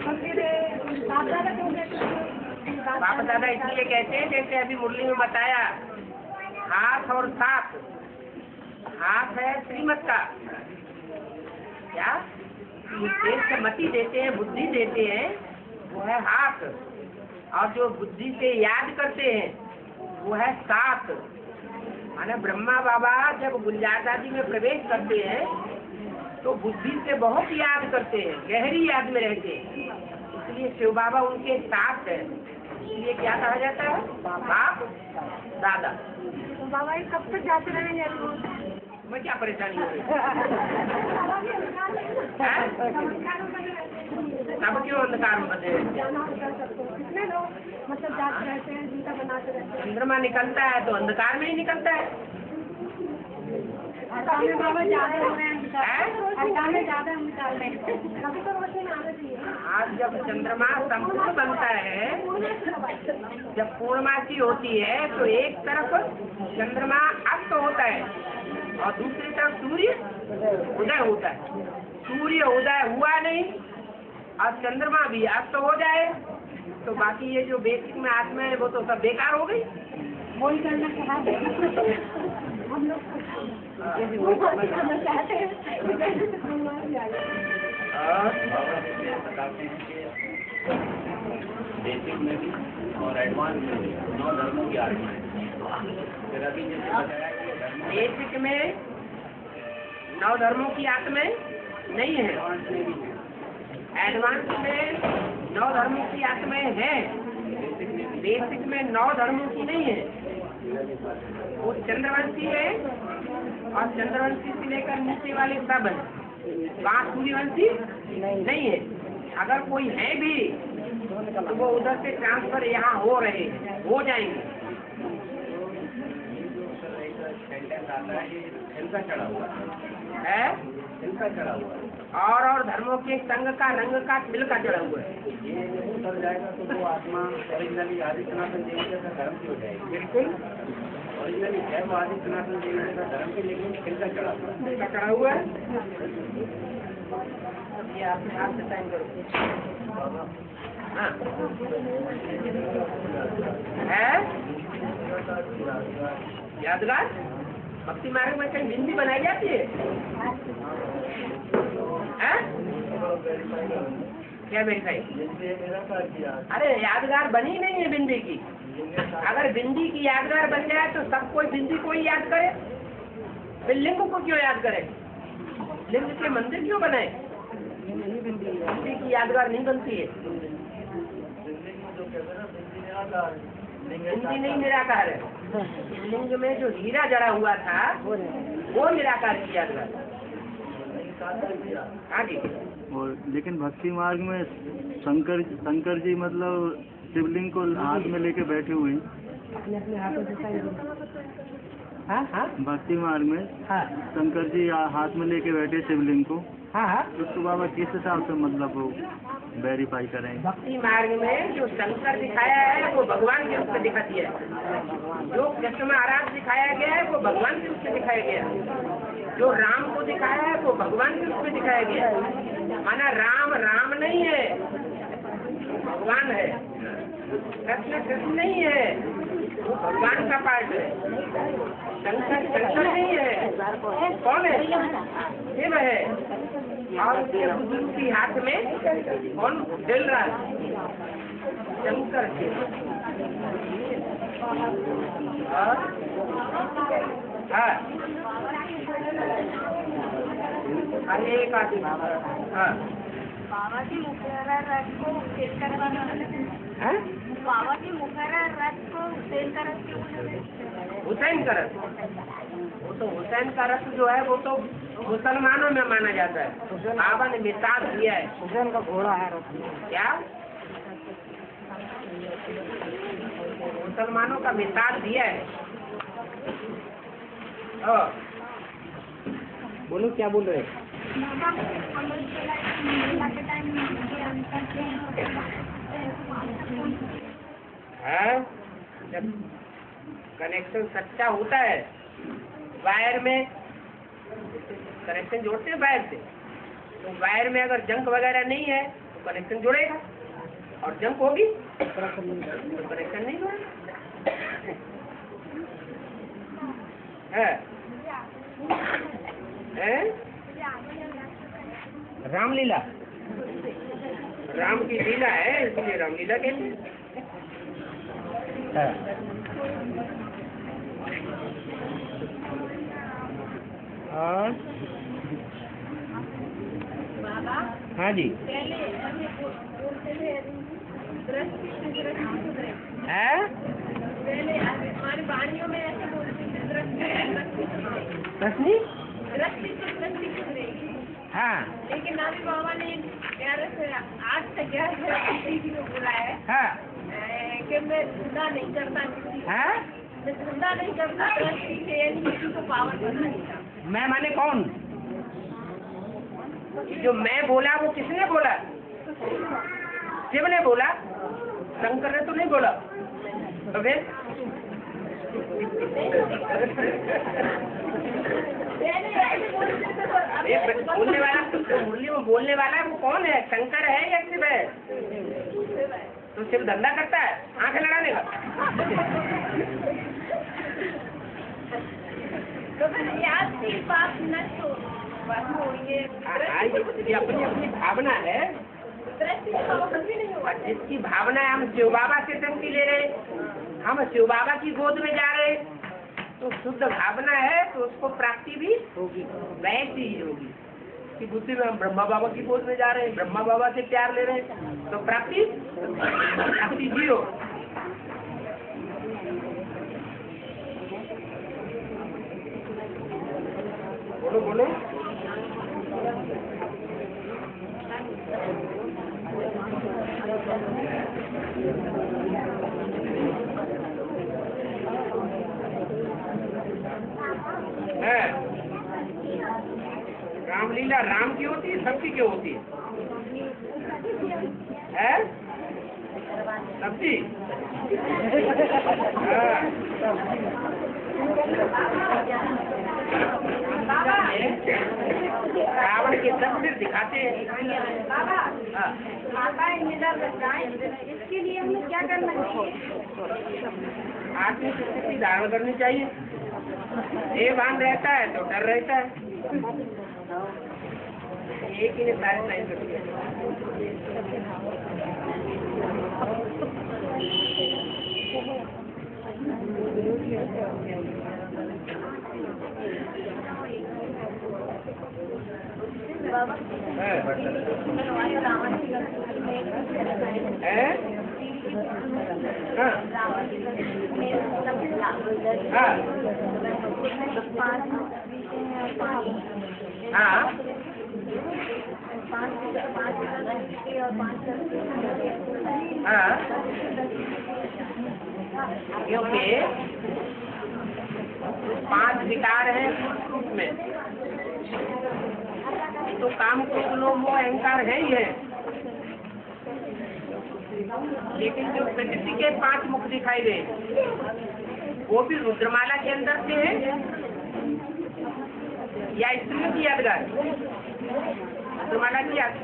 बाप दादा इसलिए कहते हैं जैसे अभी मुरली में बताया, हाथ और साथ। हाथ है श्रीमत का, क्या से मति देते हैं, बुद्धि देते हैं, वो है हाथ। और जो बुद्धि से याद करते हैं वो है साथ। माने ब्रह्मा बाबा जब गुलजार दादी में प्रवेश करते हैं तो बुद्धि से बहुत याद करते हैं, गहरी याद में रहते हैं, इसलिए शिव बाबा उनके साथ है। इसलिए क्या कहा जाता है? बाप दादा। तो बाबा ये कब तक जाते रहेंगे? मैं क्या परेशानी हो रही? सब क्यों अंधकार में बंधे? कितने लोग मतलब जाते रहते हैं, जिनका बनाते रहते हैं। चंद्रमा निकलता है तो अंधकार में ही निकलता है। बाबा ज्यादा हो रहे हैं, ज्यादा निकाल रहे हैं। कभी तो रोशनी आना चाहिए। आज जब चंद्रमा संपूर्ण बनता है, जब पूर्णमासी होती है तो एक तरफ चंद्रमा अस्त होता है और दूसरी तरफ सूर्य उदय होता है। सूर्य उदय हुआ नहीं और चंद्रमा भी अस्त हो जाए तो बाकी ये जो बेसिक में आत्मा है वो तो सब बेकार हो गई। वही करना चाहते हम लोग, करना चाहते हैं। बताते हैं कि बेसिक में भी और एडवांस में भी 9 धर्मों की आत्मा है। फिर अभी जैसे बताया कि बेसिक में 9 धर्मों की आत्मा नहीं है, एडवांस में 9 धर्मों की आत्माएं हैं, बेसिक में 9 धर्मों की नहीं है। वो चंद्रवंशी है और चंद्रवंशी से लेकर नीचे वाले सब है, 5 सूर्यवंशी नहीं है। अगर कोई है भी तो वो उधर से ट्रांसफर यहाँ हो रहे हैं, हो जाएंगे। सेंटेंस आता है इनका चढ़ा हुआ है इनका चढ़ा हुआ है और धर्मों के संग का रंग का तिल का चढ़ा हुआ है। ये उतर जाएगा तो वो आत्मा ओरिजिनली आदि सनातन देवी का धर्म की हो जाएगी। बिल्कुल ओरिजिनली है वो आदि सनातन देवी का धर्म की, लेकिन इनका चढ़ा हुआ है। तिल का चढ़ा हुआ है। ये आपने हाथ से साइन करो। हाँ है यादगार भक्ति मार्ग में कहीं बिंदी बनाई जाती है? हैं? क्या वेरीफाई? अरे यादगार बनी नहीं है बिंदी की। अगर बिंदी की यादगार बन जाए तो सब कोई बिंदी को ही याद करे, फिर लिंग को क्यों याद करे? लिंग के मंदिर क्यों बनाए? बिंदी की यादगार नहीं बनती है। बिंदी नहीं निराकार है। लिंग में जो हीरा जड़ा हुआ था वो निराकार की यादगार। हाँ जी। और लेकिन भक्ति मार्ग में शंकर जी मतलब शिवलिंग को हाथ में लेके बैठे हुए हैं। अपने अपने हाथों से हाँ हाँ भक्ति मार्ग में हाँ शंकर जी हाथ में लेके बैठे शिवलिंग को। हाँ हाँ। उसको बाबा किस हिसाब से मतलब वो वेरीफाई करेंगे? भक्ति मार्ग में जो शंकर दिखाया है वो भगवान के रूप में दिखा दिया है। जो कृष्ण महाराज दिखाया गया है वो भगवान के रूप में दिखाया गया है। जो राम को दिखाया है वो भगवान के रूप में दिखाया गया है। माना राम राम नहीं है, भगवान है। कृष्ण कृष्ण नहीं है, वो भगवान का पार्ट है। शंकर शंकर नहीं है, कौन है? शिव है। और उसके बुजुर्ग के हाथ में कौन जल रहा है? शंकर शिव। हाँ एक आदमी हाँ बाबा की मुखरा रथ को सेल करवाना है? बाबा की मुखरा रथ को सेल कर हुसैन का रथ। वो तो हुसैन का रथ जो है वो तो मुसलमानों में माना जाता है। बाबा ने मिसाल दिया है। हुसैन का घोड़ा है रथ। क्या? मुसलमानों का मिसाल दिया है। बोलो क्या बोल रहे हैं? जब कनेक्शन सच्चा होता है वायर में, कनेक्शन जोड़ते हैं वायर से, तो वायर में अगर जंक वगैरह नहीं है तो कनेक्शन जुड़ेगा, और जंक होगी तो कनेक्शन नहीं जुड़ेगा। रामलीला, राम की लीला है इसलिए रामलीला कहते हैं। और हाँ जी है हमारी वाणियों में ऐसे बोलते हैं दृष्टि हाँ, लेकिन नानी बाबा ने 11 से 8 से 11 में बोला है हाँ कि मैं धंधा नहीं करता, हाँ मैं धंधा नहीं करता, किसी को पावर करना नहीं। मैं माने कौन? जो मैं बोला वो किसने बोला? शिव ने बोला, शंकर ने तो नहीं बोला। तो फिर बोलने वाला मुरली में बोलने वाला है वो कौन है? शंकर है या शिव है? तो शिव धंधा करता है आंखें लड़ाने का। तो फिर याद की बात न तो ये अपनी अपनी भावना है। जिसकी भावना है, हम शिव बाबा से शक्ति ले रहे, हम शिव बाबा की गोद में जा रहे, तो शुद्ध भावना है तो उसको प्राप्ति भी होगी, वैसी ही होगी। कि बुद्धि में हम ब्रह्मा बाबा की गोद में जा रहे हैं, ब्रह्मा बाबा से प्यार ले रहे हैं, तो प्राप्ति जीरो। बोलो बोलो। है रामलीला राम की होती है, सबकी क्यों होती है? सबकी रावण के 10 सिर दिखाते हैं। बाबा हाँ। माताएं निडर बन जाएं, इसके लिए हमें क्या करना चाहिए? आत्मिक स्थिति धारण करनी चाहिए। ये भान रहता है तो डर रहता है। एक ही ने सारे साइन करते हैं। क्योंकि 5 विकार हैं में, तो काम क्रोध लोभ मोह अहंकार है ही है, लेकिन जो प्रकृति के 5 मुख दिखाई दे वो भी रुद्रमाला के अंदर से है या स्त्रियों की यादगार? रुद्रमाला की याद।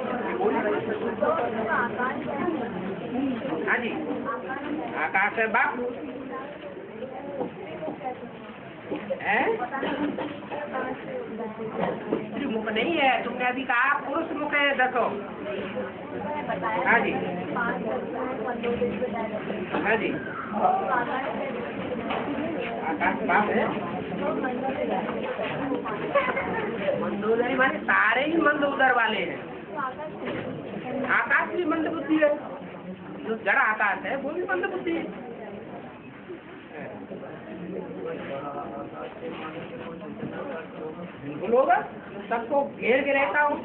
हाँ जी, आकाश है बाप है, स्त्री मुख नहीं है। तुमने अभी कहा पुरुष मुख है 10। हाँ जी, हाँ जी, आकाश बाप है। मंदोदरी माने सारे ही मंद उदर वाले हैं। आकाश भी मंद बुद्धि है, जो जड़ आकाश है वो भी मंद बुद्धि है। लोग सबको घेर के रहता हूँ,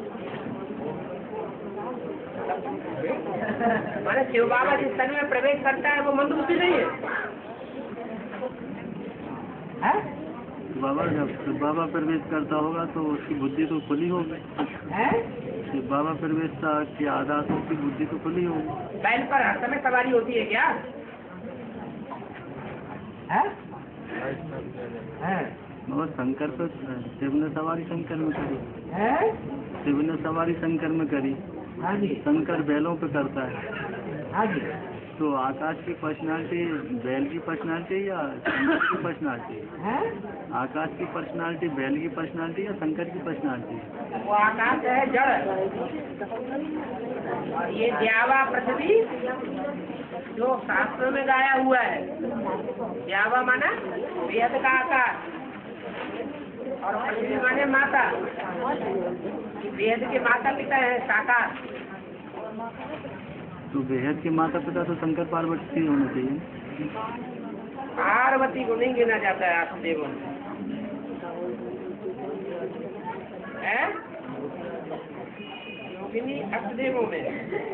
माने शिव बाबा जिस तन में प्रवेश करता है वो मंद बुद्धि नहीं है? बाबा जब बाबा प्रवेश करता होगा तो उसकी बुद्धि तो खुली होगी। जब बाबा प्रवेश के आधार से उसकी बुद्धि तो खुली होगी। बैल पर हर समय सवारी होती है क्या? और शंकर तो शिव ने सवारी शंकर में करी, शिव ने सवारी शंकर में करी। हाँ जी, शंकर बैलों पे करता है। हाँ जी। तो आकाश की पर्सनालिटी बैल की पर्सनालिटी या शंकर की पर्सनालिटी? आकाश की पर्सनालिटी बैल की पर्सनालिटी या शंकर की पर्सनालिटी? वो आकाश है जड़, और ये द्यावा पृथ्वी जो शास्त्रों में गाया हुआ है। द्यावा माना वेद का आकाश, और पृथ्वी माने माता। वेद के माता पिता है साकार। तो बेहद के माता पिता तो शंकर पार्वती होने चाहिए। पार्वती को नहीं गिना जाता है अष्टदेवों में, योगिनी अष्टदेवों में।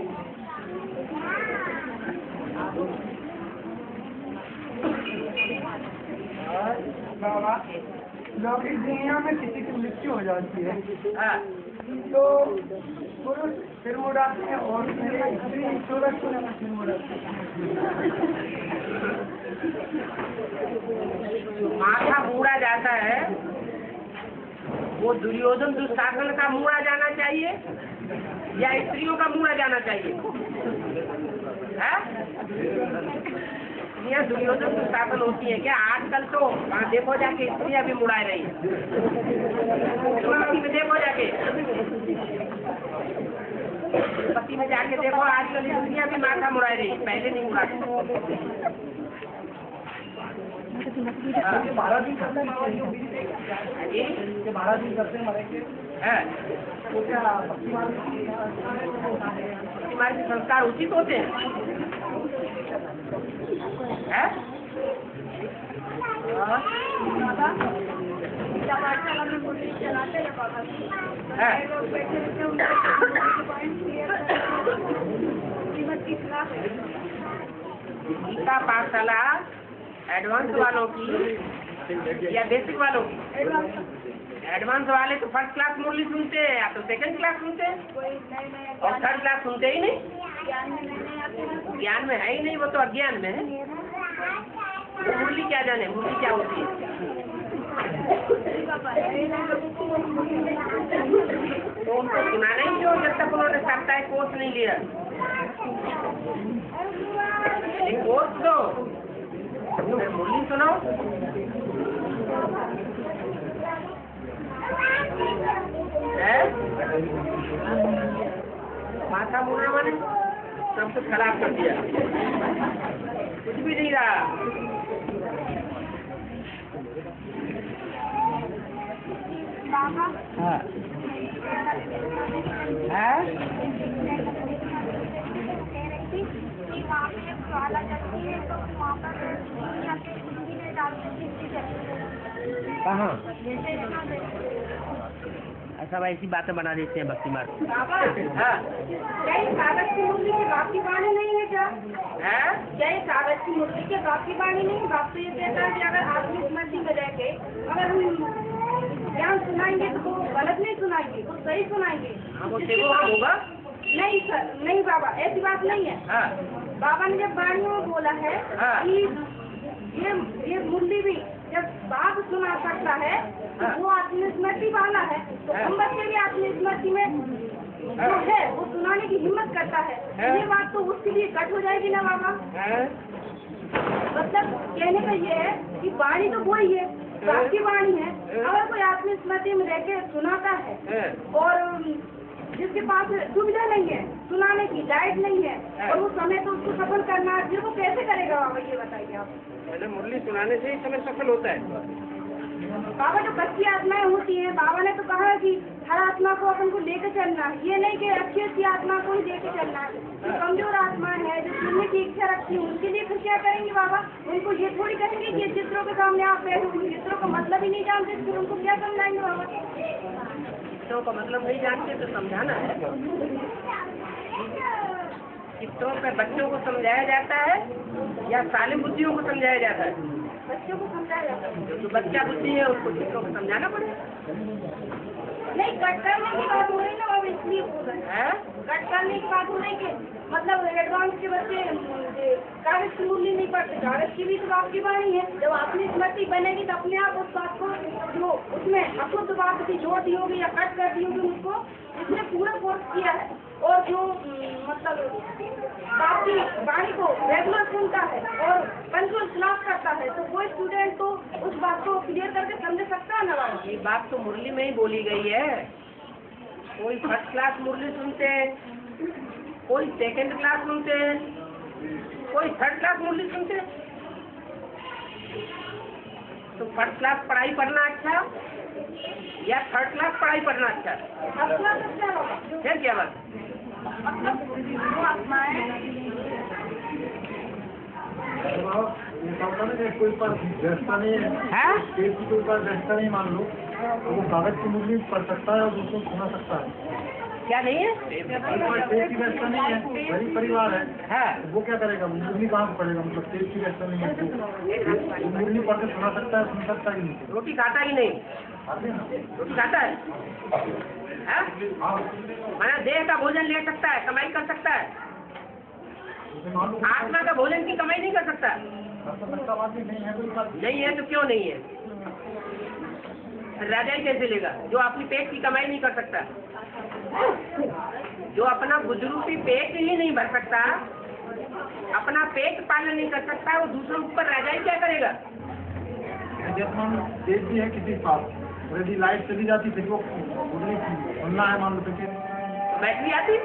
लौकिक दुनिया में किसी की मृत्यु हो जाती है तो पुरुष सिर मुड़ाते हैं और स्त्री 16 में सिर मुड़ाते हैं। माथा मूड़ा जाता है वो दुर्योधन दुशासन का मूड़ा जाना चाहिए या स्त्रियों का मूड़ा जाना चाहिए? ये दुर्योधन दुशासन होती है क्या? आजकल तो वहाँ देखो जाके स्त्रियाँ भी मुड़ा रही है। में देखो जाके, पति में जाके देखो, आजकल स्त्रियाँ भी माथा मुड़ा रही, पहले नहीं मुड़ा। हमारे संस्कार उचित होते हैं। गीता पाठशाला एडवांस वालों की या बेसिक वालों की? एडवांस वाले तो फर्स्ट क्लास मुरली सुनते हैं या तो सेकंड क्लास सुनते हैं, और थर्ड क्लास सुनते ही नहीं। ज्ञान में है ही नहीं, वो तो अज्ञान में है। वो मुरली क्या जाने, मुरली क्या होती है? उनको सुनाना ही क्यों जब तक उन्होंने साप्ताहिक कोर्स नहीं लिया? एक कोर्स दो, फिर मुरली सुनाओ। माथा मुड़ना माने सब कुछ खराब कर दिया, कुछ भी नहीं रहा। हाँ कहाँ ऐसा ऐसी बातें बना देते हैं भक्ति मार्ग। क्या ये कागज की मुरली के बाप की बाणी नहीं है क्या? क्या ये कागज की मुरली के बाप की बाणी नहीं है? बाप तो ये कहता है कि अगर आदमी स्मृति में रह के अगर हम ज्ञान सुनाएंगे तो गलत नहीं सुनाएंगे, तो सही सुनाएंगे। होगा नहीं सर, नहीं बाबा, ऐसी बात नहीं है। बाबा ने जब वाणियों में बोला है कि ये मुरली भी जब बाप सुना सकता है तो वो आत्मस्मृति वाला है, तो हम बच्चे भी आत्मस्मृति में जो है वो सुनाने की हिम्मत करता है। ये बात तो उसके लिए कट हो जाएगी ना बाबा। मतलब कहने का ये है कि वाणी तो वही है, बाप की वाणी है। अगर कोई आत्मस्मृति में रह के सुनाता है और जिसके पास सुविधा नहीं है सुनाने की, लाइट नहीं है और वो समय तो उसको सफल करना है, फिर वो कैसे करेगा बाबा, ये बताइए आप। मैंने मुरली सुनाने से ही समय सफल होता है। बाबा जो कच्ची आत्माएं होती हैं, बाबा ने तो कहा है कि हर आत्मा को अपन को लेकर चलना है, ये नहीं कि अच्छी अच्छी आत्मा को ही लेकर चलना है। जो कमजोर आत्मा है, जो सुनने की इच्छा रखती है, उनके लिए फिर क्या करेंगे बाबा? उनको ये थोड़ी कहेंगे कि चित्रों के सामने आप बैठो, चित्रों का मतलब ही नहीं जानते, फिर उनको क्या समझाएंगे बाबा? चित्रों का मतलब नहीं जानते तो समझाना है। चित्रों पे बच्चों को समझाया जाता है या साले बुद्धियों को समझाया जाता है? बच्चों को समझाया जाता है। जो बच्चा बुद्धि है उसको चित्रों को समझाना पड़ेगा। नहीं, कट करने की बात हो रही ना बाबा, इसलिए बोल रहे हैं। कट करने की बात हो रही कि मतलब एडवांस के बच्चे कागज की मुरली नहीं पढ़ते, कागज की भी तो आपकी वाणी है। जब आपकी स्मृति बनेगी तो अपने आप उस बात को जो उसमें अशुद्ध बात की जोड़ दी होगी या कट कर दी होगी उसको, इसने पूरा कोर्स किया है। और जो मतलब आपकी वाणी को रेगुलर सुनता है और कंट्रोल क्लास करता है, तो वो स्टूडेंट तो उस बात को क्लियर करके समझ सकता है ना बाबा। ये बात तो मुरली में ही बोली गई है। कोई फर्स्ट क्लास मुरली सुनते हैं, कोई सेकंड क्लास सुनते हैं, कोई थर्ड क्लास मुरली सुनते हैं। तो फर्स्ट क्लास पढ़ाई पढ़ना अच्छा या थर्ड क्लास पढ़ाई पढ़ना अच्छा? फर्स्ट क्लास अच्छा है बाबा। फिर क्या बात? मतलब वो आत्माएं कोई पर व्यवस्था नहीं है, कोई पर व्यवस्था नहीं मान लो तो वो कागज की मुरली पढ़ सकता है और दूसरों को सुना सकता है। क्या नहीं है? तेज की व्यवस्था नहीं है, गरीब परिवार है, वो क्या करेगा? मुरली कहाँ से पढ़ेगा? मतलब तेज की व्यवस्था नहीं है, वो मुरली पढ़ के सुना सकता है, सुन सकता ही नहीं। रोटी खाता ही नहीं? रोटी खाता है? मैंने देह का भोजन ले सकता है, कमाई कर सकता है, आत्मा का भोजन की कमाई नहीं कर सकता। नहीं है तो क्यों नहीं है? राजाई कैसे लेगा जो अपनी पेट की कमाई नहीं कर सकता? जो अपना बुजुर्ग पेट ही नहीं भर सकता, अपना पेट पालन नहीं कर सकता, वो दूसरों के ऊपर राजाई क्या करेगा? तेज भी है किसी पास, यदि लाइट चली जाती फिर वो सुनना है मान लो तो बैटरी आती।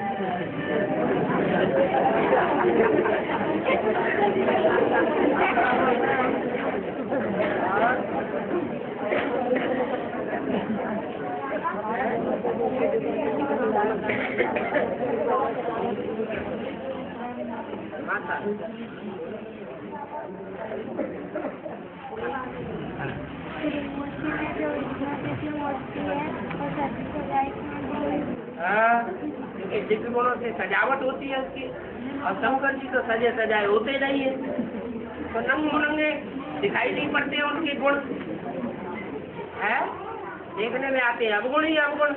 दिव्य गुणों से सजावट होती है उसकी, और शंकर जी तो सजे सजाए होते नहीं है, तो नंग मुनंगे दिखाई नहीं पड़ते उनके गुण है, देखने में आते हैं अवगुण ही अवगुण।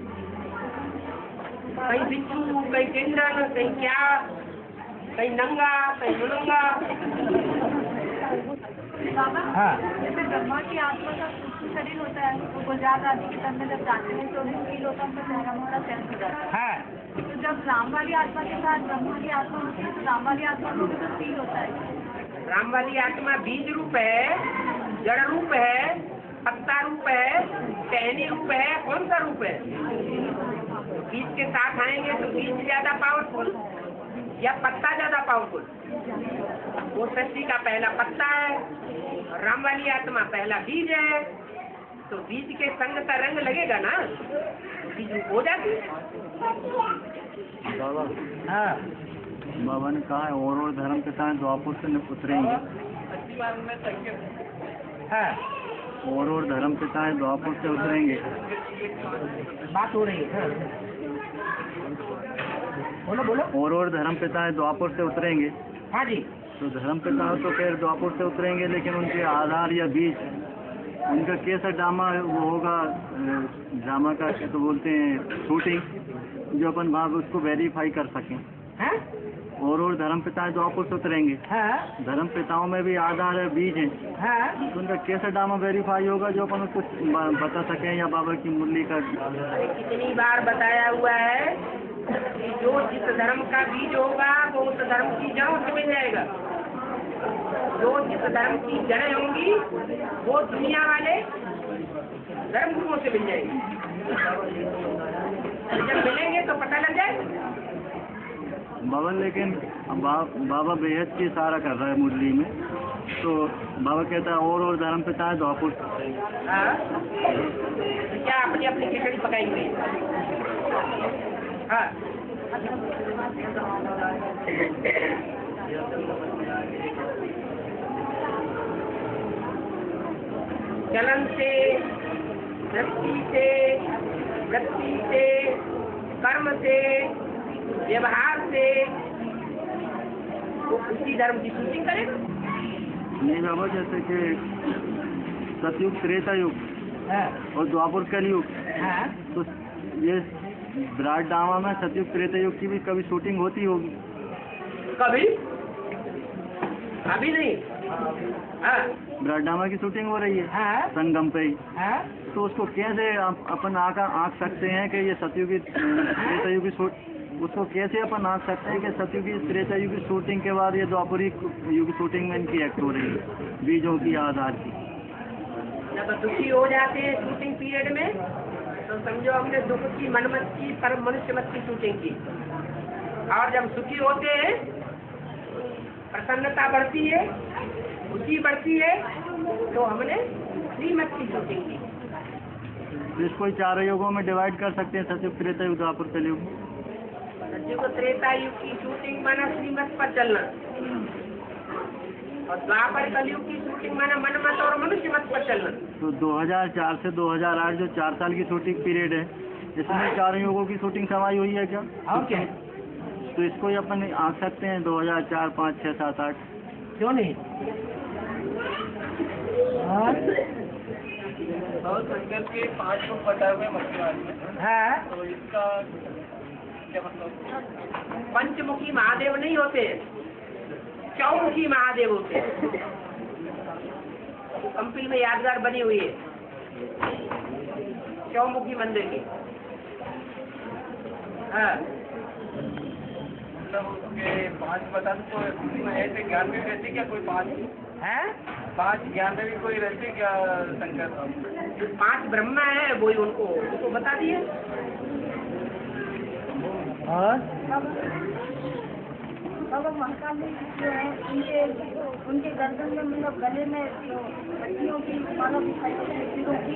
कहीं बिच्छू, कहीं टिंडन, कहीं क्या, कहीं नंगा, कहीं मुनंगा। बाबा, जैसे ब्रह्मा की आत्मा का शरीर होता है तो गुजरात आदि के तब में जब जाते हैं तो फील होता है उनका चेहरा मोहरा चेंज हो जाता है। तो जब राम वाली आत्मा के साथ ब्रह्मा की आत्मा होती है तो राम वाली आत्मा को भी फील होता है। राम वाली आत्मा बीज रूप है, जड़ रूप है, पत्ता रूप है, टहनी रूप है, कौन सा रूप है? बीज के साथ आएंगे तो बीज ज्यादा पावरफुल या पत्ता ज्यादा पावरफुल? वो सृष्टि का पहला पत्ता है, राम वाली आत्मा पहला बीज है, तो बीज के संग का रंग लगेगा ना, बीज रूप हो जाती है। बाबा हाँ, बाबा ने कहा है और धर्म के साथ द्वापर से उतरेंगे। हाँ, और धर्म के साथ द्वापर से उतरेंगे। बात हो रही है। बोलो बोलो। और धर्म पिता है द्वापर से उतरेंगे। हाँ जी। तो धर्म पिता तो फिर द्वापर से उतरेंगे, लेकिन उनके आधार या बीज उनका कैसा ड्रामा वो होगा, ड्रामा का तो बोलते हैं शूटिंग, जो अपन भाव उसको वेरीफाई कर सकें। हाँ? और धर्म पिता है द्वापर से उतरेंगे। हाँ? धर्म पिताओं में भी आधार है, बीज है। हाँ? तो उनका कैसा ड्रामा वेरीफाई होगा जो अपन उसको बता सकें, या बाबा की मुरली का। कितनी बार बताया हुआ है कि जो जिस धर्म का बीज होगा वो उस धर्म की जड़ों से मिल जाएगा। जो जिस धर्म की जड़ें होंगी वो दुनिया वाले धर्म गुरुओं से मिल जाएगी। जब मिलेंगे तो पता लग जाएगा। बाबा लेकिन बाबा बेहद की इशारा कर रहा है मुरली में, तो बाबा कहता है और धर्म पिता है द्वापर। हाँ? क्या अपनी अपनी खिचड़ी पकाएंगे? हाँ। चलन से, दृष्टि से, वृत्ति से, कर्म से, व्यवहार से वो उसी धर्म की शूटिंग करेगा। नहीं बाबा, जैसे कि सतयुग, त्रेता युग और द्वापर कलयुग, तो ये विराट ड्रामा में सतयुग त्रेता युग की भी कभी शूटिंग होती होगी? कभी? अभी नहीं। विराट ड्रामा की शूटिंग हो रही है संगम पे ही। तो उसको कैसे अपन आंक सकते हैं कि ये सतयुग त्रेता युग की उसको कैसे अपन आंक सकते हैं कि सतयुगी त्रेता युग की शूटिंग के बाद ये द्वापर युग की शूटिंग में इनकी एक्ट हो रही है बीजों की आधार की? जब दुखी हो जाते हैं शूटिंग पीरियड में तो समझो हमने दुख की, मनमत की, परम मनुष्य मत की शूटिंग की। और जब सुखी होते हैं प्रसन्नता बढ़ती है, खुशी बढ़ती है, तो हमने श्रीमत की शूटिंग की। तो इसको 4 युगों में डिवाइड कर सकते हैं, सतयुग, त्रेता युग, द्वापर कलयुग। सतयुग त्रेता युग की शूटिंग माना श्रीमत पर चलना, और द्वापर कलयुग की शूटिंग माना मनमत और मनुष्य मत पर चलना। तो 2004 से 2008 जो 4 साल की शूटिंग पीरियड है, इसमें 4 युगों की शूटिंग समाई हुई है क्या? और क्या? तो इसको ही अपन आंक सकते हैं 2004, 5, 6, 7, 8। क्यों नहीं? संकल्प के 5 लोग बताए हुए मछुआरे में। हाँ? तो इसका क्या मतलब? पंचमुखी महादेव नहीं होते, चौमुखी महादेव होते हैं। कंपिल में यादगार बनी हुई है चौमुखी मंदिर की। हाँ। मतलब उसके 5 बता दो, तो ऐसे ज्ञान में रहते क्या कोई 5 है? 5 ज्ञान में भी कोई रहते क्या शंकर? 5 ब्रह्मा है, वही उनको बता दिए। और बाबा महाकाल जो है उनके गर्दन में, मतलब गले में जो हड्डियों की माला दिखाई देती है, हड्डियों की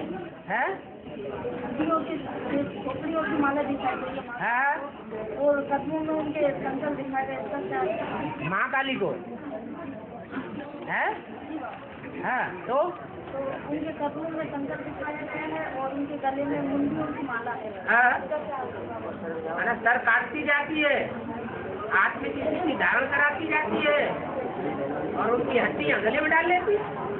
खोपड़ियों की माला दिखाई देती है, और कदमों में उनके संकल दिखाई देते हैं महाकाली को है। हाँ, तो उनके कदमों में संकल दिखाई देते हैं और उनके गले में मुंडियों की माला है। सर काटती जाती है, हाथ में किसी की धारण कराती जाती है और उनकी हड्डियां गले में डाल लेती।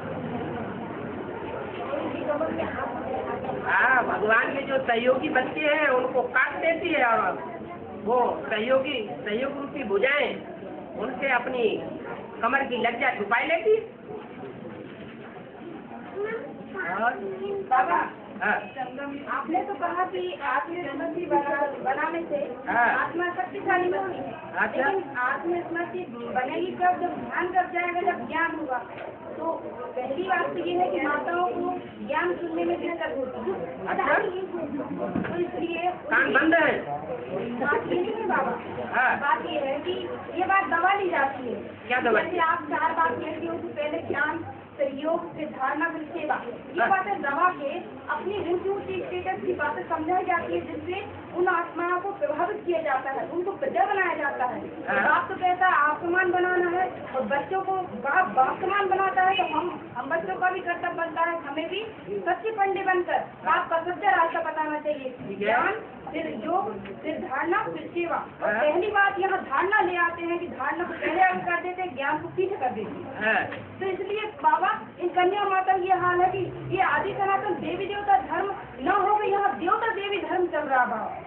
हाँ, भगवान के जो सहयोगी बच्चे हैं उनको काट देती है और वो सहयोग रूपी भुजाएं उनसे अपनी कमर की लज्जा छुपाई लेती। बाबा हाँ, आपने तो कहा कि आत्मस्मृति बनाने से हाँ। आत्मा शक्तिशाली होगी, अच्छा। लेकिन आत्मस्मृति बनेगी कब? जब ध्यान कर जाएगा, जब ज्ञान होगा। तो पहली बात तो ये है कि माताओं को ज्ञान सुनने में दिक्कत होती है। अच्छा। तो इसलिए कान बंद है। बात ये नहीं है बाबा, हाँ। बात ये है कि ये बात दबा ली जाती है। क्या दबा? जैसे आप 4 बात कहती हो कि पहले ज्ञान, फिर योग, फिर धारणा, फिर सेवा। ये हाँ। बातें दबा के अपनी ऊंची ऊंची स्टेटस की बातें समझाई जाती है, जिससे उन आत्माओं को प्रभावित किया जाता है, उनको प्रजा बनाया जाता है। हाँ। बाप तो कहता है आप समान बनाना है, और बच्चों को बाप समान बनाता है, तो हम बच्चों का भी कर्तव्य बनता है, हमें भी सच्चे पंडे बनकर बाप का सच्चा रास्ता बताना चाहिए। ज्ञान, फिर योग, फिर धारणा, फिर सेवा। और हाँ। पहली बात यहाँ धारणा ले आते हैं कि धारणा को पहले आगे कर देते हैं, ज्ञान को पीछे कर देते हैं। हाँ, तो इसलिए बाबा इन कन्या माता की ये हाल है कि ये आदि सनातन देवी देवता धर्म न हो गई, यहाँ देवता देवी धर्म चल रहा बाबा।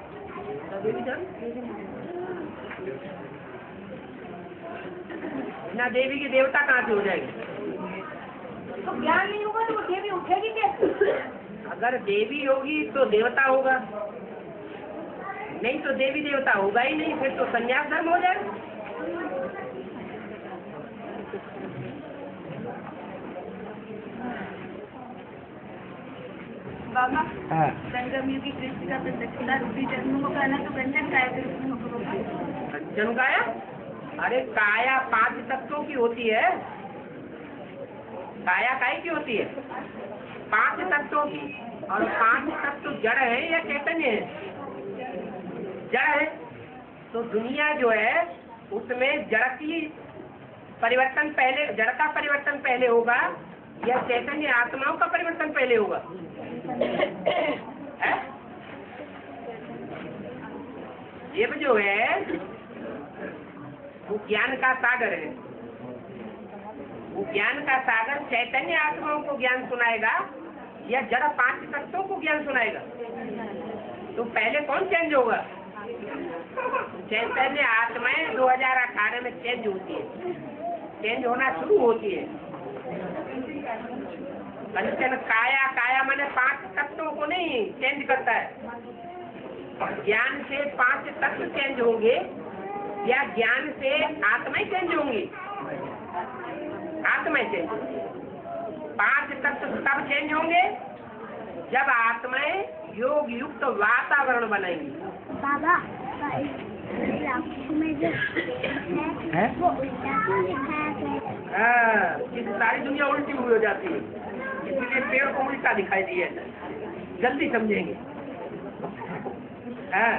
ना देवी की देवता कहाँ से हो जाएगी? तो ज्ञान नहीं होगा तो वो देवी उठेगी कैसे? अगर देवी होगी तो देवता होगा, नहीं तो देवी देवता होगा ही नहीं, फिर तो संन्यास धर्म हो जाएगा। बाबा हाँ। संगम युगी कृष्ण का प्रत्यक्षता रूपी जन्म को कहना तो व्यंजन काय जन काया? अरे काया 5 तत्वों की होती है। काया काय की होती है? 5 तत्वों की। और 5 तत्व जड़ है या चैतन्य है? जड़ है। तो दुनिया जो है उसमें जड़ की परिवर्तन पहले, जड़ का परिवर्तन पहले होगा या चैतन्य आत्माओं का परिवर्तन पहले होगा? है? ये जो है वो ज्ञान का सागर है। वो ज्ञान का सागर चैतन्य आत्माओं को ज्ञान सुनाएगा या जड़ 5 तत्वों को ज्ञान सुनाएगा? तो पहले कौन चेंज होगा? चैतन्य आत्माएं 2018 में चेंज होती है, चेंज होना शुरू होती है। कंचन काया, काया मैंने 5 तत्वों को नहीं चेंज करता है। ज्ञान से 5 तत्व चेंज होंगे या ज्ञान से आत्माएं चेंज होंगी? आत्माएं चेंज होंगी। 5 तत्व तब चेंज होंगे जब आत्माएं योग युक्त वातावरण बनाएंगी। बाबा में जो है वो उल्टा क्यों दिखाया गया? हाँ, इस सारी दुनिया उल्टी हुई हो जाती है, इसलिए पेड़ को उल्टा दिखाई दिया है। जल्दी समझेंगे। हाँ।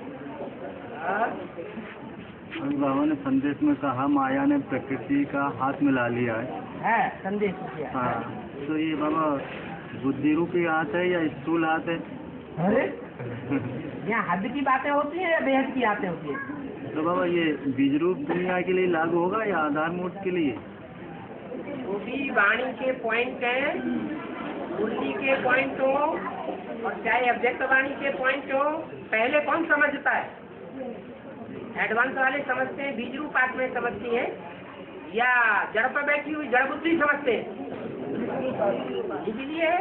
बाबा ने संदेश में कहा माया ने प्रकृति का हाथ मिला लिया है। संदेश किया। हाँ, तो ये बाबा बुद्धि रूपी हाथ है या स्थूल हाथ है? अरे यहाँ हद की बातें होती है या बेहद की बातें होती है? तो बाबा ये बीज रूप दुनिया के लिए लागू होगा या आधार मूर्त के लिए? वो भी वाणी के पॉइंट हैं, बुद्धि के पॉइंट हो और चाहे अव्यक्त वाणी के पॉइंट हो, पहले कौन समझता है? एडवांस वाले समझते हैं, बीज रूप आत्माएं समझती हैं, या जड़ पर बैठी हुई जड़ बुद्धि समझते हैं? इसीलिए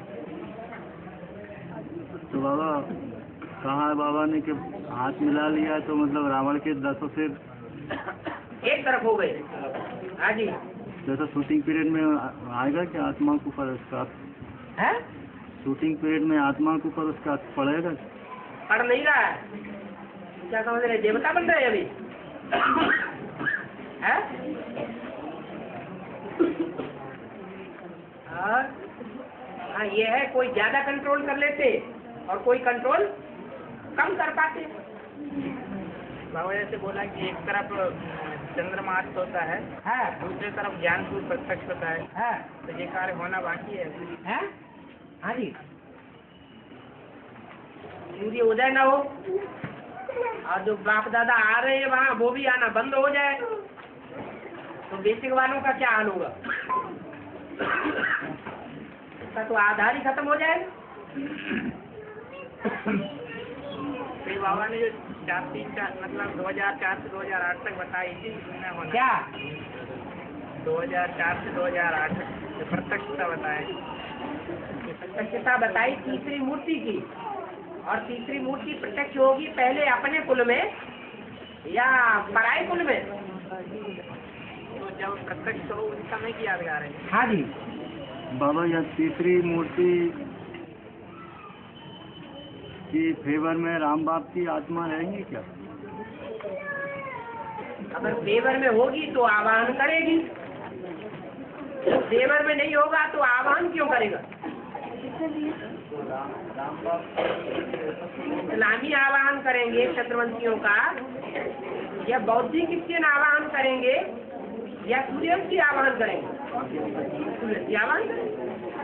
तो बाबा कहा बाबा ने कि हाथ मिला लिया तो मतलब रावण के 10 सिर एक तरफ हो गए। हाँ जी। जैसा शूटिंग पीरियड में आएगा कि आत्मा के ऊपर उसका है? शूटिंग पीरियड में आत्मा के ऊपर उसका पड़ेगा? पढ़ नहीं रहा है, क्या समझ रहे? देवता बन रहे हैं अभी? है? और हाँ, ये है कोई ज्यादा कंट्रोल कर लेते और कोई कंट्रोल कम कर पाते। बाबा जैसे बोला कि एक तरफ चंद्रमा अर्थ होता है, दूसरी तरफ ज्ञान सूर्य प्रत्यक्ष होता है, तो ये कार्य होना बाकी है। हाँ जी। सूर्य उदय न हो और जो बाप दादा आ रहे हैं वहाँ वो भी आना बंद हो जाए तो बेसिक वालों का क्या हाल होगा? इसका तो आधार ही खत्म हो जाएगा। फिर बाबा ने जो 4 मतलब 2004 से 2008 तक बताई थी होना क्या? 2004 से 2008 तक प्रत्यक्षता बताए। प्रत्यक्षता बताई तीसरी मूर्ति की, और तीसरी मूर्ति प्रत्यक्ष होगी पहले अपने कुल में या पराये कुल में? तो जब प्रत्यक्ष हो उस समय की यादगार है। हाँ जी। बाबा यह तीसरी मूर्ति की फेवर में राम बाप की आत्मा रहेंगी क्या? अगर फेवर में होगी तो आवाहन करेगी, फेवर में नहीं होगा तो आवाहन क्यों करेगा? इस्लामी आवाहन करेंगे चंद्रवंशियों का, या बौद्धिक क्रिश्चियन आवाहन करेंगे, या सूर्यवंशी आवाहन करेंगे? सूर्यवंशी आवाहन करेंगे।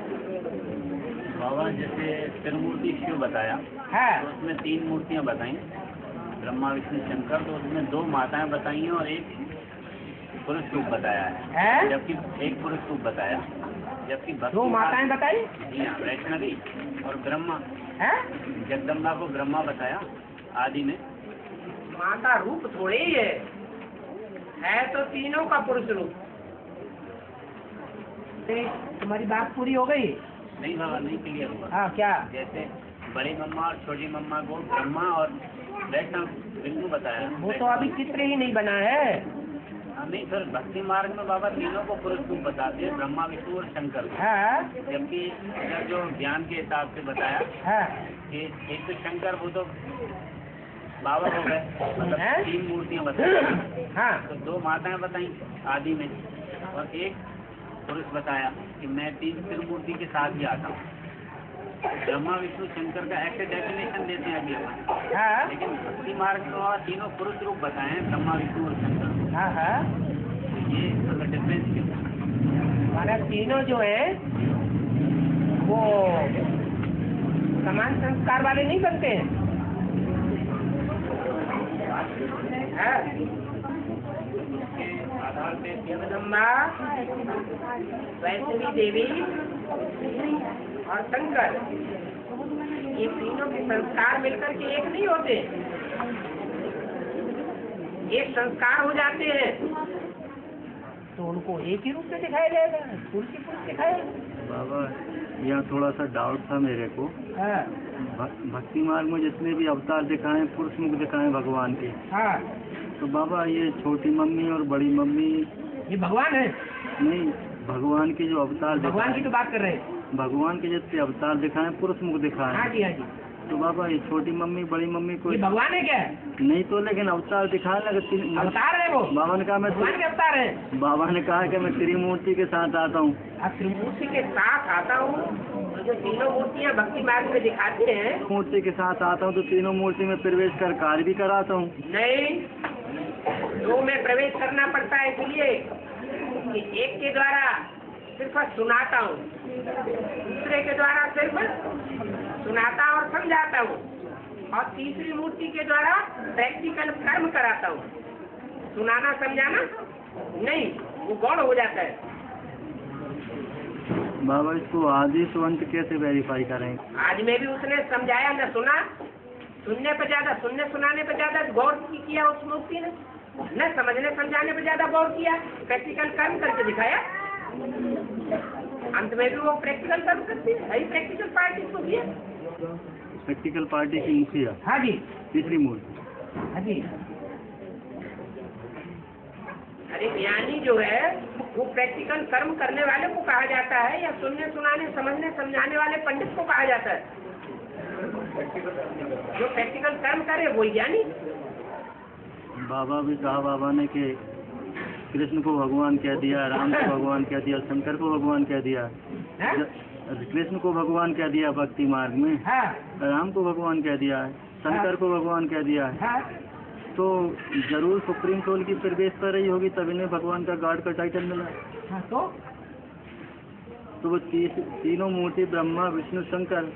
बाबा जैसे त्रिमूर्ति शिव बताया है, तो उसमें 3 मूर्तियां बताई, ब्रह्मा विष्णु शंकर, तो उसमें 2 माताएं बताई हैं और एक पुरुष रूप बताया है, जबकि एक पुरुष रूप बताया, जबकि 2 माताएं बताई। जी हाँ, वैष्णवी और ब्रह्मा है, जगदम्बा को ब्रह्मा बताया आदि में। माता रूप थोड़े ही है तो तीनों का पुरुष रूप। तुम्हारी बात पूरी हो गई? नहीं बाबा, नहीं क्लियर हुआ। हाँ, क्या? जैसे बड़ी मम्मा और छोटी मम्मा को ब्रह्मा और वैष्णव विष्णु बताया। वो तो अभी चित्र ही नहीं बना है। नहीं सर, भक्ति मार्ग में बाबा तीनों को पुरुष रूप बताते हैं, ब्रह्मा विष्णु और शंकर। हाँ, जबकि इधर जो ज्ञान के हिसाब से बताया हाँ, कि एक तो शंकर, वो तो बाबा हो गए, मतलब हैं? 3 मूर्तियां बताई। हाँ, तो 2 माताएं बताई आदि में, और एक पुरुष बताया कि मैं 3 त्रिमूर्ति के साथ ही आता हूँ। ब्रह्मा विष्णु शंकर का ऐसे डेफिनेशन देते हैं अभी अपन, हाँ, लेकिन भक्ति मार्ग में वहाँ तीनों पुरुष रूप बताए हैं, ब्रह्मा विष्णु और शंकर। हाँ, हाँ। तो ये अगर डिफरेंस क्यों? हमारा तीनों जो है वो समान संस्कार वाले नहीं बनते हैं। हाँ? आधार पे जगदम्बा, वैष्णवी देवी और शंकर, ये तीनों के संस्कार मिलकर के एक नहीं होते, एक संस्कार हो जाते हैं, तो उनको एक ही रूप में दिखाया जाएगा, पुरुष दिखाया जाएगा। बाबा यहाँ थोड़ा सा डाउट था मेरे को। हाँ, भक्ति मार्ग में जितने भी अवतार दिखाए, पुरुष मुख दिखाए भगवान के, हाँ, तो बाबा ये छोटी मम्मी और बड़ी मम्मी ये भगवान है। नहीं, भगवान के जो अवतार भगवान की दिखाए, तो बात कर रहे हैं। भगवान के जितने अवतार दिखाए पुरुष मुख दिखाए, हाँ जी, हाँ जी। तो बाबा ये छोटी मम्मी बड़ी मम्मी को ये भगवान है क्या? नहीं तो, लेकिन अवतार दिखाए लगे। अवतार है वो, बाबा ने कहा मैं भगवान के अवतार है। बाबा ने कहा कि मैं त्रिमूर्ति के साथ आता हूँ। अब त्रिमूर्ति के साथ आता हूँ, जो तीनों मूर्तियाँ भक्ति मार्ग में दिखाते हैं, मूर्ति के साथ आता हूँ तो तीनों मूर्ति में प्रवेश कर कार्य भी कराता हूँ। नहीं, 2 में प्रवेश करना पड़ता है, इसलिए कि एक के द्वारा सिर्फ सुनाता हूँ, दूसरे के द्वारा सिर्फ सुनाता और समझाता हूँ, और तीसरी मूर्ति के द्वारा प्रैक्टिकल कर्म कराता हूँ। सुनाना समझाना नहीं, वो गौण हो जाता है। बाबा इसको आदि से अंत कैसे वेरीफाई करें? आज में भी उसने समझाया न सुना, सुनने पर ज्यादा, सुनने सुनाने पर ज्यादा गौर किया उस मूर्ति ने, न समझने समझाने पर ज्यादा गौर किया, प्रैक्टिकल कर्म करके दिखाया। अंत में भी वो प्रैक्टिकल कर्म करती है, वही प्रैक्टिकल पार्टी को दिया। प्रैक्टिकल पार्टी की मुखिया? हाँ जी, तीसरी मूर्ति। हाँ जी। अरे ज्ञानी जो है वो प्रैक्टिकल कर्म करने वाले को कहा जाता है, या सुनने सुनाने समझने समझाने वाले पंडित को कहा जाता है? जो प्रैक्टिकल कर्म करे वो ज्ञानी। बाबा भी कहा, बाबा ने कि कृष्ण को भगवान कह दिया, राम को भगवान कह दिया, शंकर को भगवान कह दिया। कृष्ण को भगवान कह दिया भक्ति मार्ग में, राम को भगवान कह दिया है, शंकर को भगवान कह दिया है, तो जरूर सुप्रीम सोल की प्रवेश कर रही होगी, तभी ने भगवान का गार्ड का टाइटल मिला। तो वो तीनों मूर्ति ब्रह्मा विष्णु शंकर,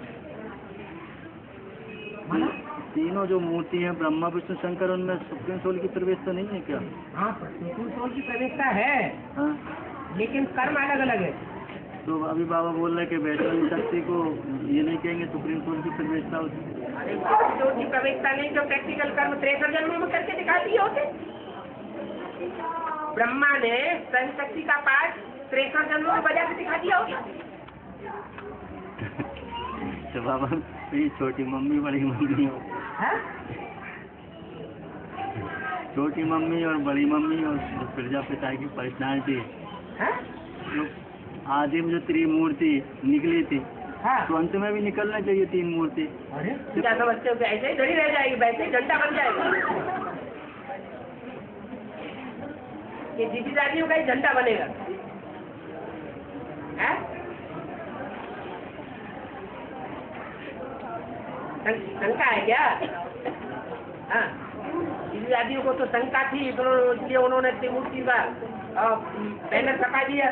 तीनों जो मूर्ति हैं ब्रह्मा विष्णु शंकर, उनमें सुप्रीम सोल की प्रवेशता नहीं है क्या? हाँ, सुप्रीम सोल की प्रवेशता है। हाँ, लेकिन कर्म अलग अलग है। तो अभी बाबा बोल रहे हैं कि वैष्णव शक्ति को ये नहीं कहेंगे सुप्रीम सोल की प्रवेशता होती। अरे सुप्रीम सोल की प्रवेशता नहीं, जो प्रैक्टिकल कर्म 63 जन्मों में करके दिखा दिए होते। ब्रह्मा ने सहशक्ति का पाठ 63 जन्मों में बजा के दिखा दिया होता। तो बाबा मेरी छोटी मम्मी बड़ी मम्मी हो, छोटी मम्मी और बड़ी मम्मी और प्रजापिता की पर्सनालिटी आदि में जो त्रिमूर्ति निकली थी, तो अंत में भी निकलना चाहिए तीन मूर्ति। क्या समझते हो कि ऐसे ही धड़ी रह जाएगी, वैसे ही घंटा बन जाएगा? ये दीदी दादियों का ही झंडा बनेगा। शंका है क्या? हाँ, दीदी दादियों को तो शंका थी, इसलिए उन्होंने त्रिमूर्ति का बैनर छपा दिया।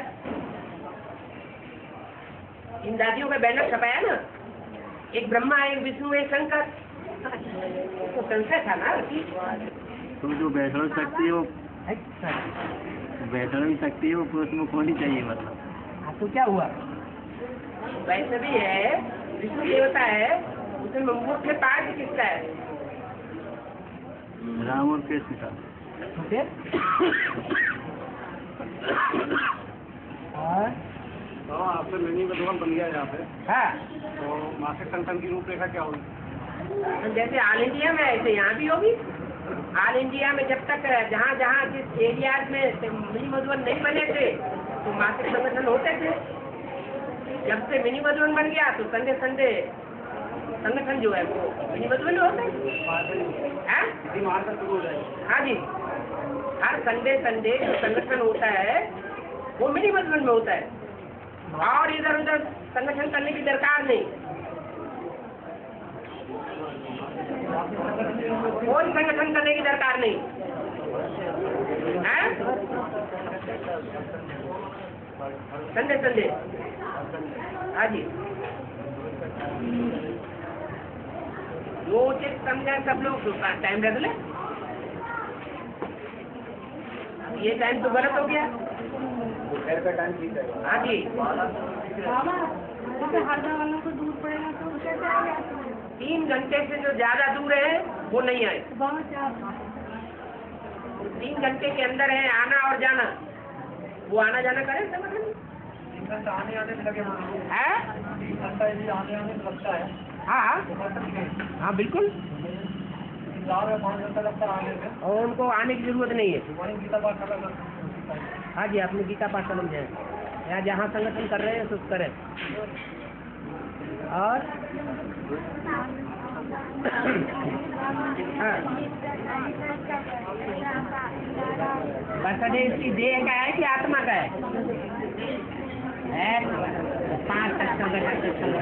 इन दादियों का बैनर छपाया ना, एक ब्रह्मा, एक विष्णु, एक शंकर, तो संशय था ना। तो जो बैठा सकती है वो बैठा भी सकती है, वो पुरुष में होनी चाहिए मतलब। तो क्या हुआ? वैसे भी है, विष्णु देवता है, उसमें मुख्य पाठ किसका है? राम और कृष्ण का। तो आपसे मिनी मधुबन बन गया यहाँ पे। हाँ, तो मासिक संगठन की रूपरेखा क्या होगी? जैसे ऑल इंडिया में ऐसे यहाँ भी होगी। ऑल इंडिया में जब तक जहाँ जहाँ जिस एरियाज में मिनी मधुबन नहीं बने थे, तो मासिक संगठन होते थे। जब से मिनी मधुबन बन गया, तो संडे संडे संगठन जो है वो मिनी मधुबन होता है। हाँ जी, हर संडे संडे जो संगठन होता है वो मिनी मधुबन में होता है, और इधर उधर संगठन करने की दरकार नहीं। कोई संगठन करने की दरकार नहीं है। संडे संडे, हाँ जी, वो उचित समझा सब लोग टाइम रख ले। ये टाइम तो गलत हो गया। हाँ जी, हरदा वालों को दूर पड़ेगा तो कैसे आएगा? 3 घंटे से जो ज्यादा दूर है वो नहीं आए। 3 घंटे के अंदर है आना और जाना, वो आना जाना करे संगठन। आने आने में लगे है? आने आने में लगता है। हाँ हाँ बिल्कुल, 5 घंटा लगता है आने में, और उनको आने की जरूरत नहीं है। गीता पाठ कर। हाँ जी, अपने गीता पाठ समझ जाए, यहाँ जहाँ संगठन कर रहे हैं तो करें। और हाँ, बर्थडे इसकी देह का है कि आत्मा का है? 5 तक संगठन।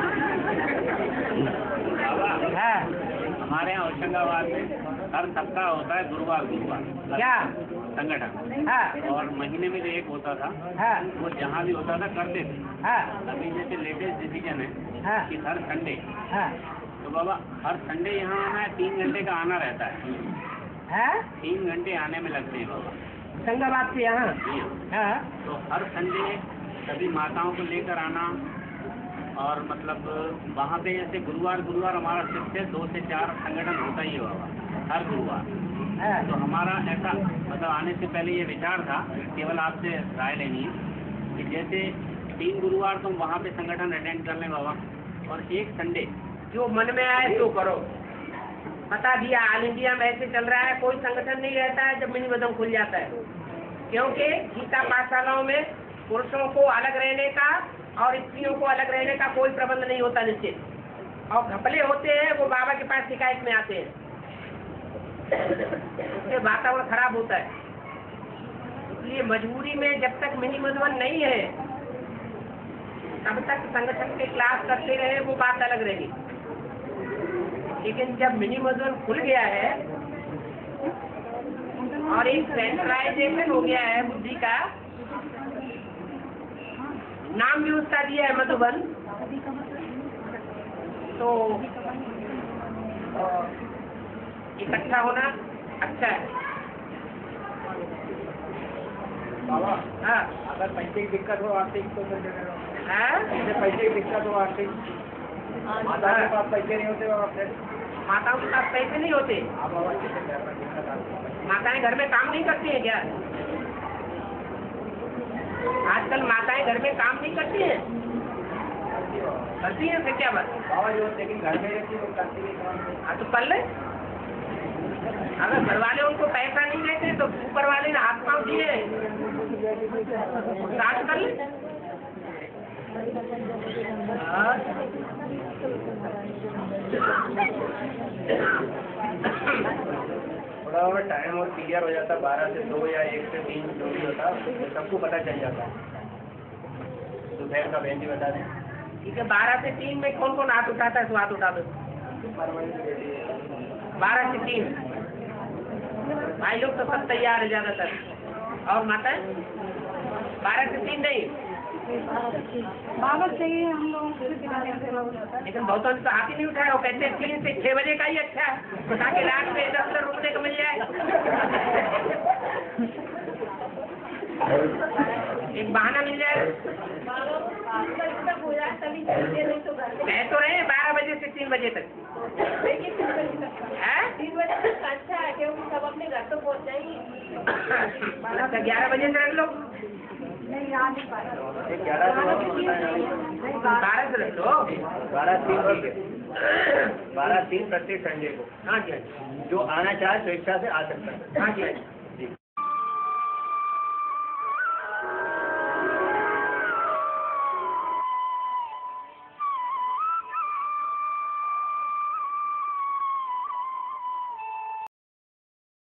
हाँ, हमारे यहाँ होशंगाबाद में हर सप्ताह होता है गुरुवार क्या संगठन। हाँ, और महीने में जो एक होता था, हाँ, वो जहाँ भी होता था करते थे। हाँ, अभी जैसे लेटेस्ट डिसीजन है हाँ, कि हर संडे, हाँ, तो बाबा हर संडे यहाँ आना है, 3 घंटे का आना रहता है। हाँ, 3 घंटे आने में लगते हैं बाबा संगाबाद से यहाँ। जी। हाँ, तो हर संडे सभी माताओं को लेकर आना, और मतलब वहाँ पे जैसे गुरुवार हमारा शिफ्ट है 2 से 4 संगठन होता ही है बाबा हर गुरुवार। हाँ, तो हमारा ऐसा मतलब आने से पहले ये विचार था, केवल आपसे राय लेनी है कि जैसे 3 गुरुवार तुम वहाँ पे संगठन अटेंड कर लें बाबा, और एक संडे जो मन में आए तो करो। बता दिया, ऑल इंडिया में ऐसे चल रहा है, कोई संगठन नहीं रहता है जब मिनी मधुबन खुल जाता है, क्योंकि गीता पाठशालाओं में पुरुषों को अलग रहने का और स्त्रियों को अलग रहने का कोई प्रबंध नहीं होता निश्चित, और घपले होते हैं वो बाबा के पास शिकायत में आते हैं, उससे वातावरण खराब होता है। इसलिए मजबूरी में जब तक मिनी मधुबन नहीं है तब तक संगठन के क्लास करते रहे, वो बात अलग रही। लेकिन जब मिनी मधुबन खुल गया है और एक सेंट्रलाइजेशन हो गया है बुद्धि का, नाम भी उसका दिया है मधुबन, तो इकट्ठा होना अच्छा है। बाबा, हाँ, अगर पैसे की दिक्कत हो आर्थिक तो फिर हाँ? जैसे पैसे की दिक्कत हो आर्थिक, माता के पास पैसे नहीं होते बाबा, फिर माताओं के पास पैसे नहीं होते। आप बाबा कैसे क्या कर दिक्कत आती है? माताएं घर में काम नहीं करती हैं क्या? आजकल माताएं घर में काम नहीं करती हैं। करती है फिर क्या बात? बाबा जो लेकिन घर में रहती है वो करती है। हाँ तो कर ले। अगर घर वाले उनको पैसा नहीं देते तो ऊपर वाले ने हाथ पाँव दिए स्टार्ट कर ले। थोड़ा और टाइम और क्लियर हो जाता, 12 से 2 या 1 से 3 जो भी होता तो सबको पता चल जाता। दोपहर का बेंच बता दें। ठीक है, 12 से 3 में कौन कौन हाथ उठाता है? तो हाथ उठा दो। 12 से 3 भाई लोग तो सब तैयार है ज्यादातर। और माता है 12 से 3 नहीं, बाबा चाहिए हम लोगों को। लेकिन बहुतों ने तो हाथ ही नहीं उठाया। वो कहते हैं 3 से 6 बजे का ही अच्छा है ताकि रात में 10 रुकने को मिल जाए। एक बहाना मिल जाए। कह तो रहे 12 बजे से 3 बजे तक। 3 बजे तक अच्छा है क्योंकि सब अपने घर तो पहुँच जाएंगे। 11 बजे से रख लो। नहीं आ नहीं पाएगा। 11 से 12 से रख लो। 12-3 ठीक है। 12-3 प्रत्येक संडे को। हाँ जी, जो आना चाहे स्वेच्छा से आ सकता है। हाँ जी।